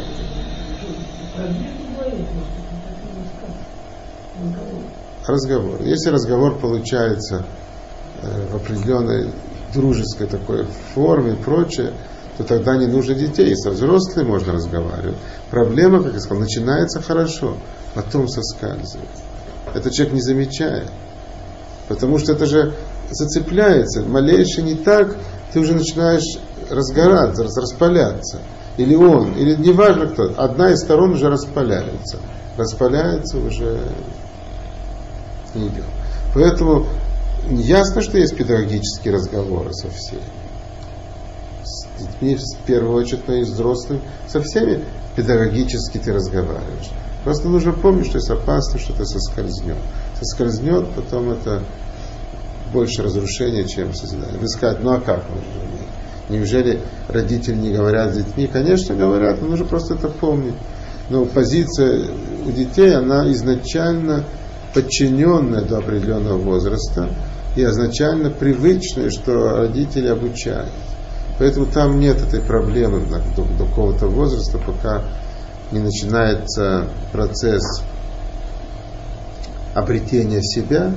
Разговор. Если разговор получается в определенной дружеской такой форме и прочее, то тогда не нужно детей. Со взрослыми можно разговаривать. Проблема, как я сказал, начинается хорошо, потом соскальзывает. Этот человек не замечает. Потому что это же зацепляется. Малейший не так, ты уже начинаешь разгораться, распаляться. Или он, или неважно кто. Одна из сторон уже распаляется. Распаляется уже не идет. Поэтому ясно, что есть педагогические разговоры со всеми. С детьми в первую очередь, но и с взрослыми. Со всеми педагогически ты разговариваешь. Просто нужно помнить, что есть опасность, что это соскользнет. Соскользнет, потом это больше разрушения, чем созидание. Вы скажете, ну а как можно? Неужели родители не говорят с детьми? Конечно, говорят, но нужно просто это помнить. Но позиция у детей, она изначально подчиненная до определенного возраста и изначально привычная, что родители обучают. Поэтому там нет этой проблемы до какого-то возраста, пока не начинается процесс обретения себя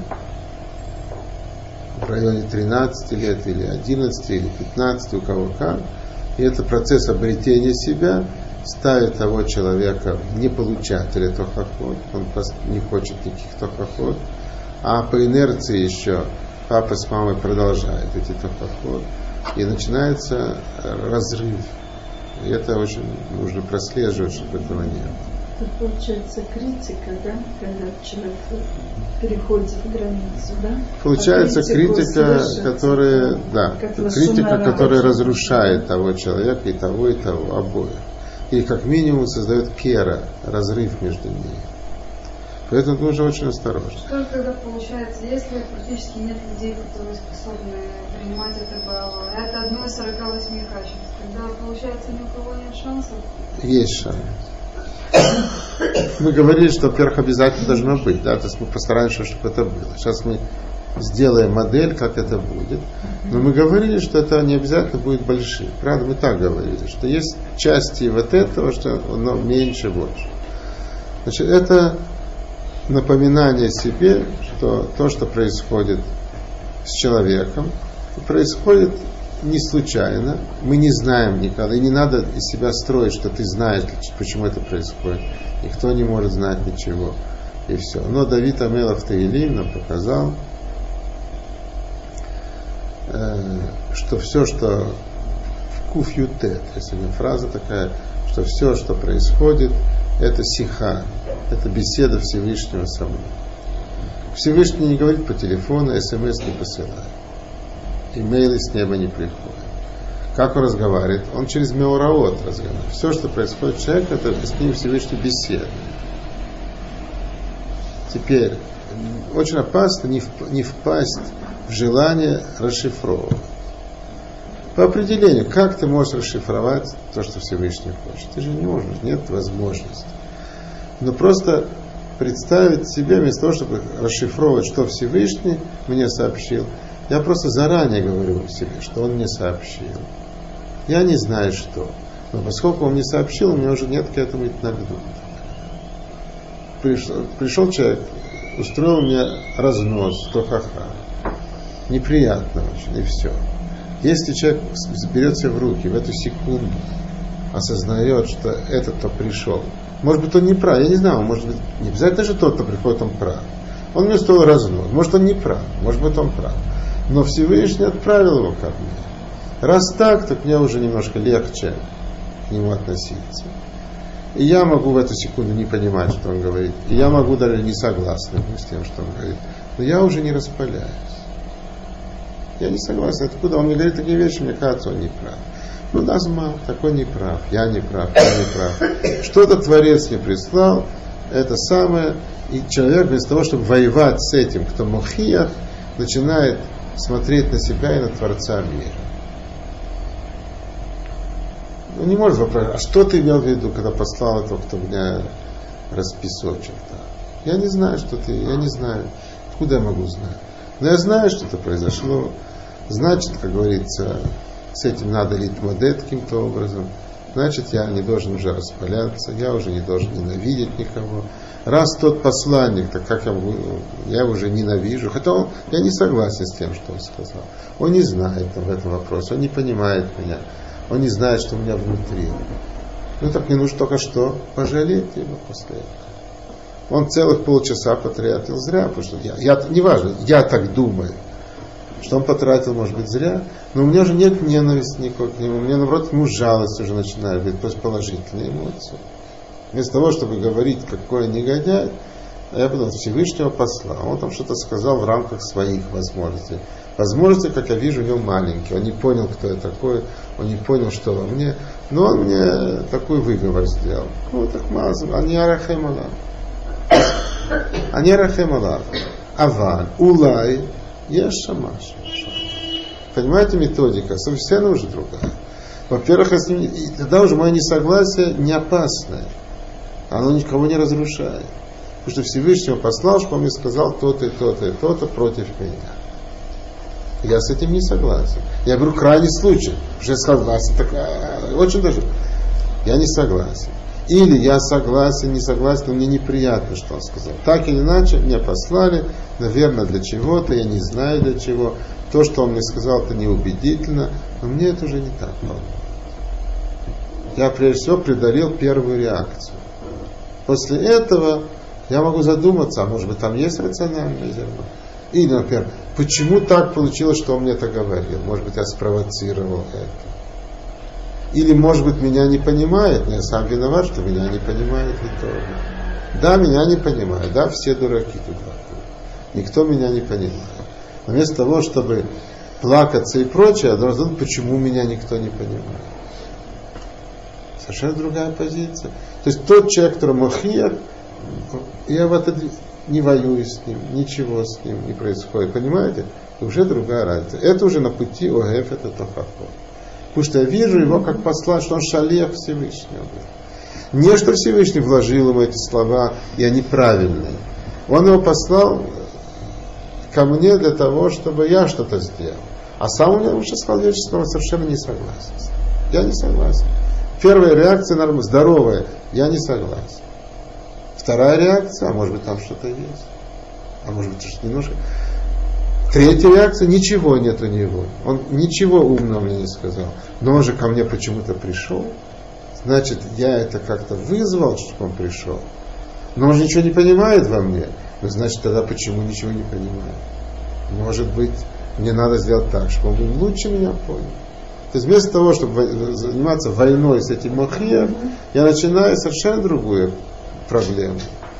в районе 13 лет или 11 или 15, у кого как. И этот процесс обретения себя ставит того человека не получателя тохахот, он не хочет никаких тохахот, а по инерции еще папа с мамой продолжают эти тохахот, и начинается разрыв. И это очень нужно прослеживать, чтобы этого не было. Тут получается критика, да, когда человек переходит границу, да? Получается критика, которая, которая разрушает того человека и того, обоих. И как минимум создает кера, разрыв между ними. Поэтому нужно очень осторожно. Что тогда получается, если практически нет людей, которые способны принимать это балу? Это одно из 48 качеств. Тогда получается ни у кого нет шансов? Есть шанс. Мы говорили, что, во-первых, обязательно должно быть, да, то есть мы постараемся, чтобы это было. Сейчас мы сделаем модель, как это будет. Но мы говорили, что это не обязательно будет большим. Правда, мы так говорили, что есть части вот этого, что оно меньше, больше. Значит, это напоминание себе, что то, что происходит с человеком, происходит не случайно. Мы не знаем никогда. И не надо из себя строить, что ты знаешь, почему это происходит. Никто не может знать ничего. И все. Но Давид Амелах в Таилим нам показал, что все, что в Куф-Ютет, если фраза такая, что все, что происходит, это сиха, это беседа Всевышнего со мной. Всевышний не говорит по телефону, смс не посылает. Имейлы с неба не приходят. Как он разговаривает? Он через меораот разговаривает. Все, что происходит с человеком, это с ним Всевышний беседует. Теперь, очень опасно не впасть в желание расшифровывать. По определению, как ты можешь расшифровать то, что Всевышний хочет? Ты же не можешь, нет возможности. Но просто представить себе, вместо того, чтобы расшифровывать, что Всевышний мне сообщил, я просто заранее говорю себе, что он мне сообщил. Я не знаю, что. Но поскольку он мне сообщил, у меня уже нет к этому нагнуть. Пришел человек, устроил мне разнос, то-ха-ха. Неприятно очень, и все. Если человек берет себя в руки в эту секунду, осознает, что этот, кто пришел, может быть, он не прав, я не знаю, может быть, не обязательно же тот, кто приходит, он прав. Он мне устроил разнос, может, он не прав, может быть, он прав. Но Всевышний отправил его ко мне. Раз так, то мне уже немножко легче к нему относиться. И я могу в эту секунду не понимать, что он говорит. И я могу даже не согласен с тем, что он говорит. Но я уже не распаляюсь. Я не согласен. Откуда он мне говорит такие вещи, мне кажется, он не прав. Ну, Назма, такой не прав, я не прав, я не прав. Что-то Творец мне прислал, это самое. И человек вместо того, чтобы воевать с этим, кто мохиях, начинает смотреть на себя и на Творца мира. Он не может вопросить, а что ты имел в виду, когда послал этого, кто меня распесочил? Я не знаю, что ты, я не знаю. Откуда я могу знать? Но я знаю, что это произошло. Значит, как говорится, с этим надо литмодет каким-то образом. Значит, я не должен уже распаляться, я уже не должен ненавидеть никого. Раз тот посланник, так как я его уже ненавижу, хотя я не согласен с тем, что он сказал. Он не знает в этом вопросе, он не понимает меня, он не знает, что у меня внутри. Ну так мне нужно только что пожалеть его после этого. Он целых полчаса потратил зря, потому что неважно, я так думаю, что он потратил, может быть, зря, но у меня уже нет ненависти никакой к нему, у меня, наоборот, к нему жалость уже начинает быть, то есть положительные эмоции. Вместо того, чтобы говорить, какой негодяй, я потом Всевышнего послал. Он там что-то сказал в рамках своих возможностей. Возможности, как я вижу, у него маленькие. Он не понял, кто я такой, он не понял, что во мне. Но он мне такой выговор сделал. Вот так мазал. Ани арахем алав. Ани арахем алав. Аван, улай, еш шамаш. Понимаете, методика совершенно уже другая. Во-первых, тогда уже мое несогласие не опасное. Оно никого не разрушает. Потому что Всевышний послал, что он мне сказал то-то и то-то и то-то против меня. Я с этим не согласен. Я беру крайний случай. Уже согласен. Так, очень даже. Я не согласен. Или я согласен, не согласен, но мне неприятно, что он сказал. Так или иначе, меня послали, наверное, для чего-то, я не знаю для чего. То, что он мне сказал, это неубедительно, но мне это уже не так волнует. Я прежде всего преодолел первую реакцию. После этого я могу задуматься, а может быть там есть рациональное зерно. Или, например, почему так получилось, что он мне это говорил? Может быть, я спровоцировал это. Или, может быть, меня не понимает, но я сам виноват, что меня не понимает в итоге. Да, меня не понимают, да, все дураки тут вокруг. Никто меня не понимает. Но вместо того, чтобы плакаться и прочее, я должен думать, почему меня никто не понимает. Совершенно другая позиция. То есть тот человек, который мохиях, я в это не воюю с ним, ничего с ним не происходит. Понимаете? Это уже другая разница. Это уже на пути Огеф, это Тохахот. Потому что я вижу его как посла, что он шалех Всевышнего. Не что Всевышний вложил ему эти слова, и они правильные. Он его послал ко мне для того, чтобы я что-то сделал. А сам у меня лучше сказал вещи, что он совершенно не согласен. Я не согласен. Первая реакция нормальная, здоровая, я не согласен. Вторая реакция, а может быть там что-то есть. А может быть что-то немножко. Третья реакция, ничего нет у него. Он ничего умного мне не сказал. Но он же ко мне почему-то пришел. Значит, я это как-то вызвал, чтобы он пришел. Но он же ничего не понимает во мне. Ну, значит, тогда почему ничего не понимает? Может быть, мне надо сделать так, чтобы он лучше меня понял. То есть вместо того, чтобы заниматься войной с этим мохием, я начинаю совершенно другую проблему.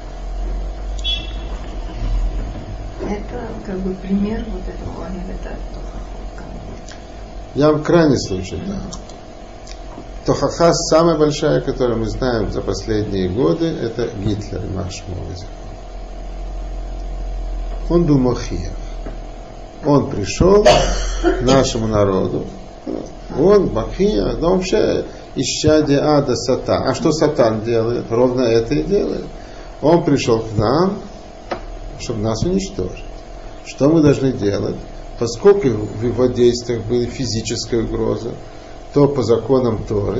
Это как бы пример вот этого Агевета. Я вам крайний случай дам. Тохаха самая большая, которую мы знаем за последние годы, это Гитлер, наш мовозик. Он был мохиев. Он пришел к нашему народу. Он мохиев, но вообще исчадие ада сатан. А что сатан делает? Ровно это и делает. Он пришел к нам, чтобы нас уничтожить. Что мы должны делать? Поскольку в его действиях была физическая угроза, то по законам Торы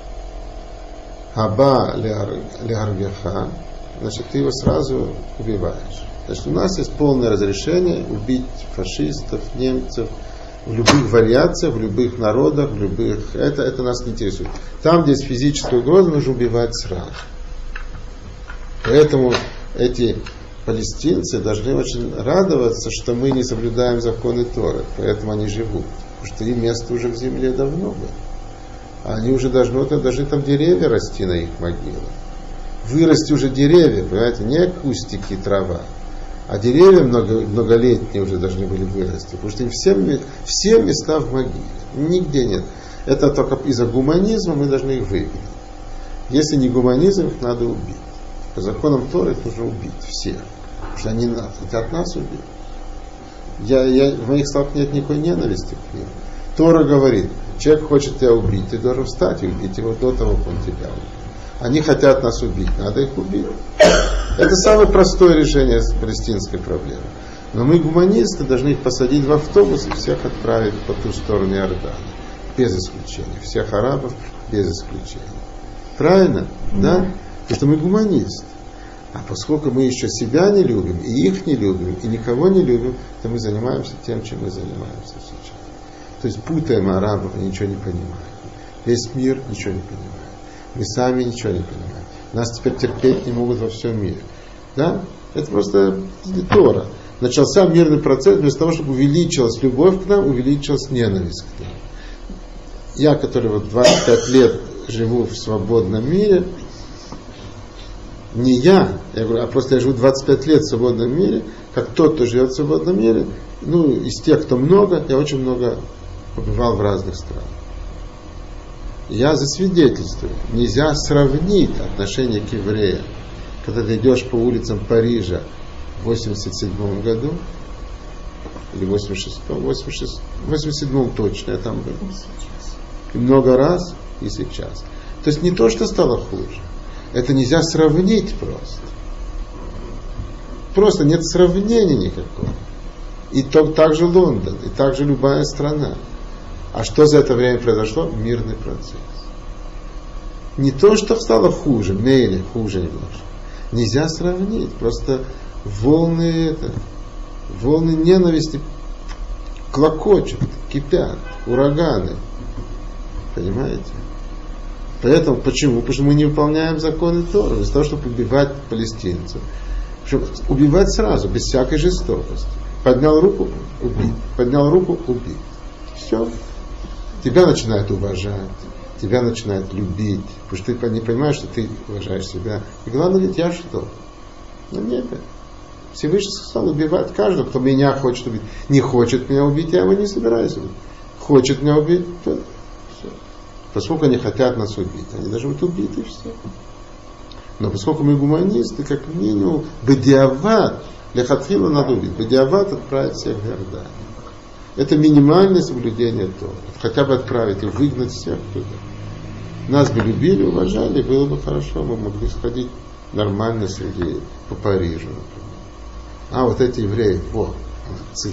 Хаба леаргеха, значит, ты его сразу убиваешь. Значит, у нас есть полное разрешение убить фашистов, немцев в любых вариациях, в любых народах, в любых... Это нас не интересует. Там, где есть физическая угроза, нужно убивать сразу. Поэтому эти палестинцы должны очень радоваться, что мы не соблюдаем законы Торы. Поэтому они живут. Потому что им место уже в земле давно было. Они уже должны там деревья расти на их могилах. Вырасти уже деревья, понимаете, не кустики и трава. А деревья многолетние уже должны были вырасти. Потому что им все места в могиле. Нигде нет. Это только из-за гуманизма мы должны их вывести. Если не гуманизм, их надо убить. По законам Торы их нужно убить всех. Потому что они хотят нас убить. В моих словах нет никакой ненависти к ним. Тора говорит, человек хочет тебя убить, ты должен встать и убить его до того, как он тебя убьет. Они хотят нас убить, надо их убить. Это самое простое решение палестинской проблемы. Но мы, гуманисты, должны их посадить в автобус и всех отправить по ту сторону Иордана. Без исключения. Всех арабов без исключения. Правильно? Да? Потому что мы гуманисты. А поскольку мы еще себя не любим, и их не любим, и никого не любим, то мы занимаемся тем, чем мы занимаемся сейчас. То есть путаем арабов и ничего не понимаем. Весь мир ничего не понимает. Мы сами ничего не понимаем. Нас теперь терпеть не могут во всем мире. Да? Это просто не Тора. Начался мирный процесс, вместо того, чтобы увеличилась любовь к нам, увеличилась ненависть к нам. Я, который вот 25 лет живу в свободном мире, не я говорю, а просто я живу 25 лет в свободном мире, как тот, кто живет в свободном мире, из тех, кто много, я очень много побывал в разных странах. Я засвидетельствую, нельзя сравнить отношение к евреям, когда ты идешь по улицам Парижа в 87 году, или 87 точно я там был. И много раз, и сейчас. То есть не то, что стало хуже. Это нельзя сравнить просто. Просто нет сравнения никакого. И так же Лондон, и так же любая страна. А что за это время произошло? Мирный процесс. Не то, что стало хуже, мейле, хуже немножко. Нельзя сравнить. Просто волны ненависти клокочут, кипят, ураганы. Понимаете? Поэтому, почему? Потому что мы не выполняем законы Торы, вместо того, чтобы убивать палестинцев. Причем убивать сразу, без всякой жестокости. Поднял руку, убить. Поднял руку, убить. Все. Тебя начинают уважать, тебя начинают любить, потому что ты не понимаешь, что ты уважаешь себя. И главное, ведь я что? На небе. Всевышний сказал убивать каждого, кто меня хочет убить. Не хочет меня убить, я его не собираюсь убить. Хочет меня убить, то все. Поскольку они хотят нас убить, они должны быть убиты, и все. Но поскольку мы гуманисты, как минимум, бедиават, лехатхила надо убить, бедиават отправить всех в Иордан. Это минимальное соблюдение Торы. Хотя бы отправить и выгнать всех туда. Нас бы любили, уважали, было бы хорошо, мы могли сходить нормально среди по Парижу, например. А вот эти евреи, молодцы.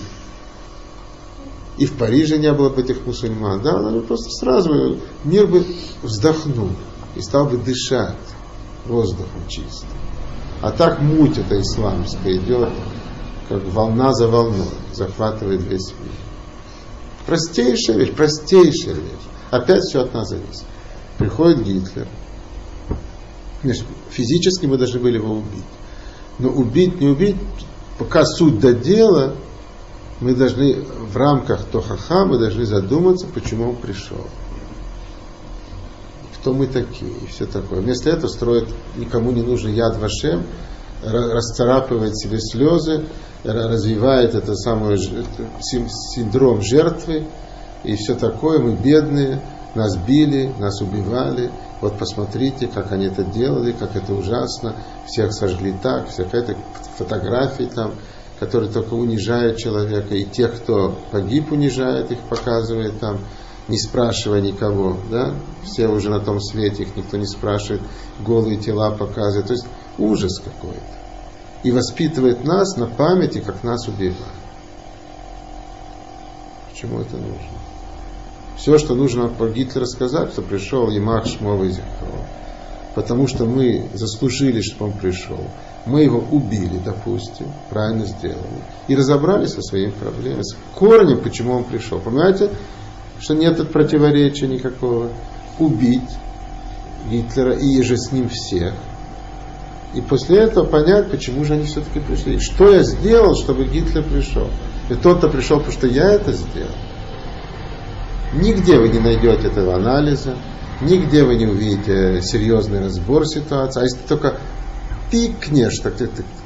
И в Париже не было бы этих мусульман, да, просто сразу мир бы вздохнул и стал бы дышать воздухом чистым. А так муть эта исламская идет, как волна за волной, захватывает весь мир. Простейшая вещь. Опять все от нас зависит. Приходит Гитлер. Значит, физически мы должны были его убить. Но убить, не убить, пока суть до дела, мы должны в рамках Тохаха, мы должны задуматься, почему он пришел. Кто мы такие и все такое. Вместо этого строит никому не нужный Яд Вашем, расцарапывает себе слезы, развивает это самое синдром жертвы и все такое. Мы бедные, нас били, нас убивали. Вот посмотрите, как они это делали, как это ужасно. Всех сожгли так, всех это фотографии там, которые только унижают человека. И тех, кто погиб, унижает, их показывает там, не спрашивая никого. Да? Все уже на том свете, их никто не спрашивает, голые тела показывает. То есть ужас какой-то. И воспитывает нас на памяти, как нас убивают. Почему это нужно? Все, что нужно про Гитлера сказать, что пришел Ямах Шмова Зихрова. Потому что мы заслужили, чтобы он пришел. Мы его убили, допустим, правильно сделали. И разобрались со своими проблемами, с корнем, почему он пришел. Понимаете, что нет тут противоречия никакого. Убить Гитлера и же с ним всех. И после этого понять, почему же они все-таки пришли. Что я сделал, чтобы Гитлер пришел. И тот-то пришел, потому что я это сделал. Нигде вы не найдете этого анализа, нигде вы не увидите серьезный разбор ситуации. А если ты только пикнешь, так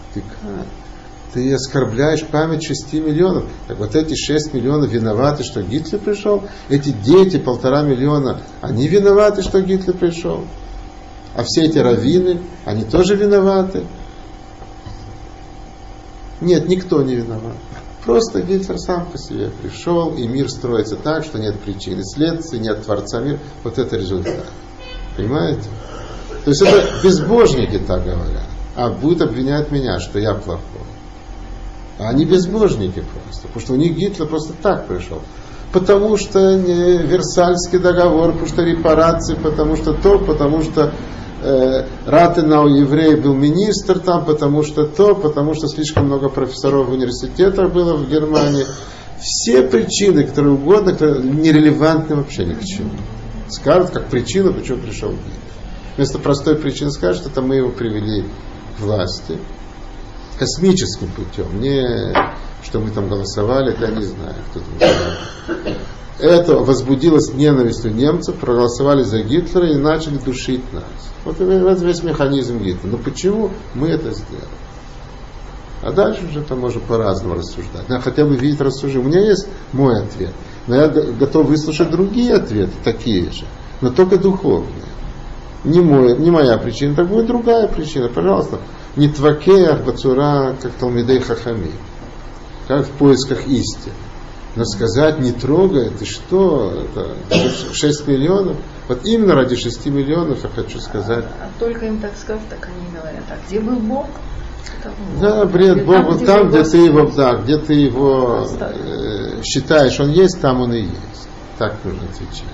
ты оскорбляешь память 6 миллионов. Так вот эти 6 миллионов виноваты, что Гитлер пришел. Эти дети, 1,5 миллиона, они виноваты, что Гитлер пришел. А все эти раввины, они тоже виноваты. Нет, никто не виноват. Просто Гитлер сам по себе пришел, и мир строится так, что нет причины следствия, нет Творца мира. Вот это результат. Понимаете? То есть это безбожники так говорят. А будут обвинять меня, что я плохой. А они безбожники просто. Потому что у них Гитлер просто так пришел. Потому что Версальский договор, потому что репарации, потому что то, потому что Ратенау еврей был министр там, потому что то, потому что слишком много профессоров в университетах было в Германии. Все причины, которые угодно, которые нерелевантны вообще ни к чему. Скажут, как причина, почему пришел Гитлер. Вместо простой причины скажут, это мы его привели к власти космическим путем, не что мы там голосовали, я не знаю, кто там голосовал. Это возбудилось ненавистью немцев, проголосовали за Гитлера и начали душить нас. Вот весь механизм Гитлера. Но почему мы это сделали? А дальше уже там можно по-разному рассуждать. Надо хотя бы видеть рассуждение. У меня есть мой ответ. Но я готов выслушать другие ответы, такие же, но только духовные. Не моя причина, так будет другая причина. Пожалуйста. Не твакеях бацура, как Талмидей Хахами. Как в поисках истины. Но сказать не трогай, ты что, это 6 миллионов? Вот именно ради 6 миллионов я хочу сказать. А только им так сказать, так они говорят. А где был Бог? Да, бред Бог, там, где ты его, да, где ты его считаешь, он есть, там он и есть. Так нужно отвечать.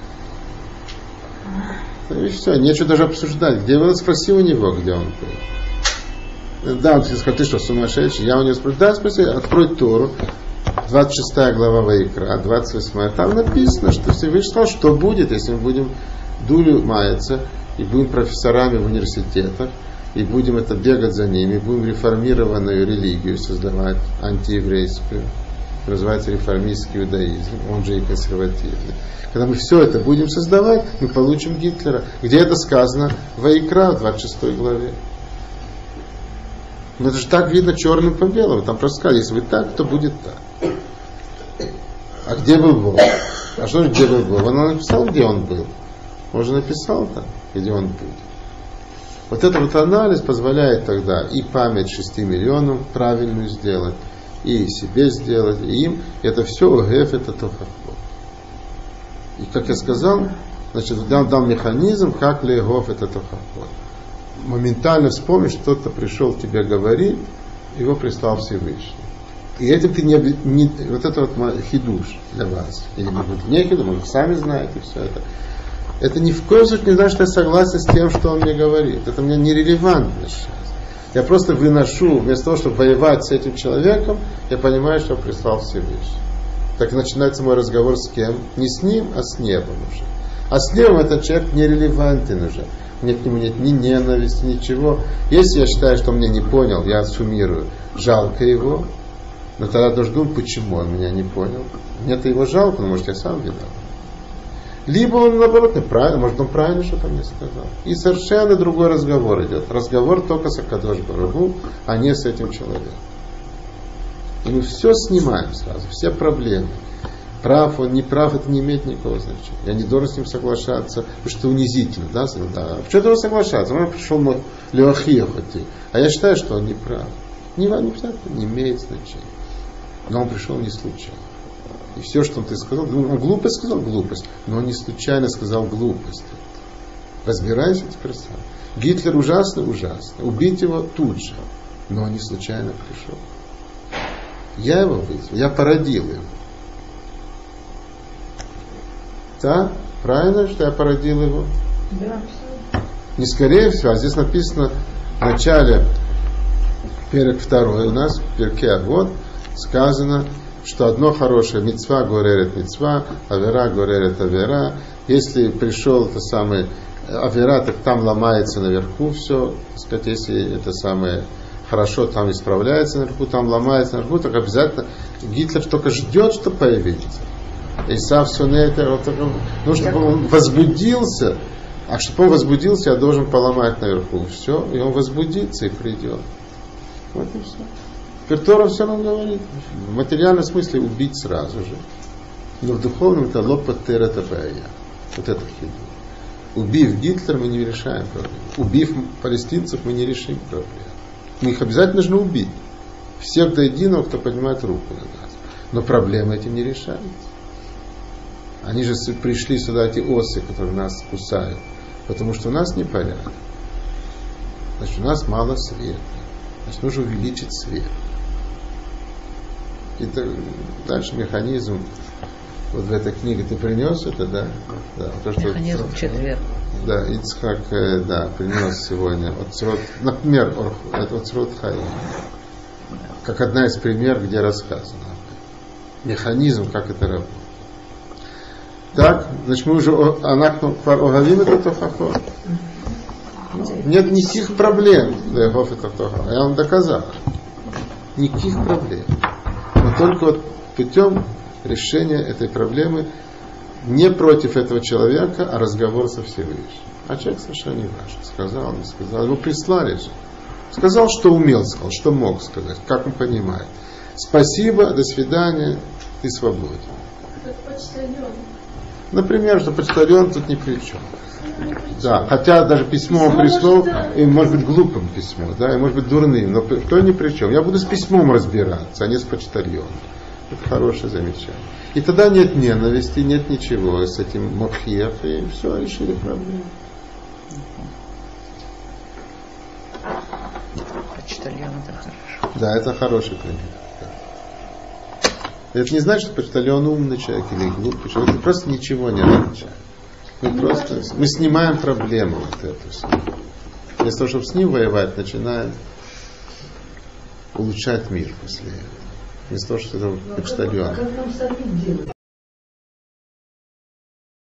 И все, нечего даже обсуждать. Где вы, спроси у него, где он был. Да, он сказал, ты что, сумасшедший? Я у него спросил, да, спроси, открой Тору. 26 глава Ваикра, 28, там написано, что Всевышний сказал, что будет, если мы будем дулю маяться и будем профессорами в университетах, и будем это бегать за ними, будем реформированную религию создавать, антиеврейскую, называется реформистский иудаизм, он же и консервативный. Когда мы все это будем создавать, мы получим Гитлера. Где это сказано? Ваикра, в 26 главе. Но это же так видно черным по белому. Там просто сказали, если вы так, то будет так. А где был Бог? А что же где был Бог? Он написал, где он был. Он же написал там, где он будет. Вот этот вот анализ позволяет тогда и память 6 миллионам правильную сделать, и себе сделать, и им. Это все ОГФ, это тохахот. И как я сказал, значит, дал механизм, как легов это тохахот. Моментально вспомнишь, кто-то пришел тебе говорить, его прислал Всевышний. И этим ты не вот это вот хидуш для вас. Или может быть не хидуш, может сами знаете все это. Это ни в коем случае не значит, что я согласен с тем, что он мне говорит. Это мне нерелевантно сейчас. Я просто выношу, вместо того, чтобы воевать с этим человеком, я понимаю, что прислал Всевышний. Так начинается мой разговор с кем? Не с ним, а с небом уже. А с небом этот человек нерелевантен уже. Мне к нему нет ни ненависти, ничего. Если я считаю, что он меня не понял, я суммирую, жалко его, но тогда должен думать, почему он меня не понял. Мне-то его жалко, но может я сам виноват. Либо он наоборот неправильно, может он правильно что-то мне сказал. И совершенно другой разговор идет. Разговор только с Акадош Барух, а не с этим человеком. И мы все снимаем сразу, все проблемы. Прав он, не прав, это не имеет никакого значения. Я не должен с ним соглашаться, потому что унизительно. Да? Да. Почему должен соглашаться? Он пришел Леохиохоти, а я считаю, что он не прав. Не имеет значения. Но он пришел не случайно. И все, что он ты сказал, он глупость сказал, глупость, но он не случайно сказал глупость. Разбирайся теперь сам. Гитлер ужасно. Убить его тут же. Но он не случайно пришел. Я его вызвал, я породил его. Да? Правильно, что я породил его? Да. Не скорее всего, а здесь написано в начале перек 2 у нас, в перке вот сказано, что одно хорошее мицва горерет мицва, авера горерет авера. Если пришел это самое авера, так там ломается наверху все. Так сказать, если это самое хорошо, там исправляется наверху, там ломается наверху, так обязательно Гитлер только ждет, что появится. Исав Сунет, ну, чтобы он возбудился, а чтобы он возбудился, я должен поломать наверху. Все, и он возбудится и придет. Вот и все. Тора все нам говорит. В материальном смысле убить сразу же. Но в духовном это лопатер это бая. Вот это хидуш. Убив Гитлера, мы не решаем проблему. Убив палестинцев, мы не решим проблему. Мы их обязательно нужно убить. Всех до единого, кто поднимает руку на нас. Но проблемы этим не решаются. Они же пришли сюда, эти осы, которые нас кусают, потому что у нас непорядок. Значит, у нас мало света. Значит, нужно увеличить свет. И дальше механизм. Вот в этой книге ты принес это, да? Да, то, что механизм в четверг. Да, Ицхак, да, принес сегодня. Например, это Оцрот Хаим. Как одна из примеров, где рассказано. Механизм, как это работает. Так, значит, мы уже оговим это тохахо. Нет никаких проблем. Я вам доказал. Никаких проблем. Но только вот путем решения этой проблемы не против этого человека, а разговор со Всевышним. А человек совершенно не важен. Сказал, не сказал. Его прислали же. Сказал, что умел, сказал, что мог сказать, как он понимает. Спасибо, до свидания, ты свободен. Например, что почтальон тут ни при чем. Да, хотя даже письмо он прислал, и может быть глупым письмо, да, и может быть дурным, но кто ни при чем. Я буду с письмом разбираться, а не с почтальоном. Это хорошее замечание. И тогда нет ненависти, нет ничего с этим мохьев, и все, решили проблему. Почтальон это хорошо. Да, это хороший пример. Это не значит, что почтальон умный человек или глупый человек. Это просто ничего не означает. Мы снимаем проблему вот эту. Вместо того, чтобы с ним воевать, начинаем улучшать мир после этого. Вместо того, что это почтальон. Как нам самим делать?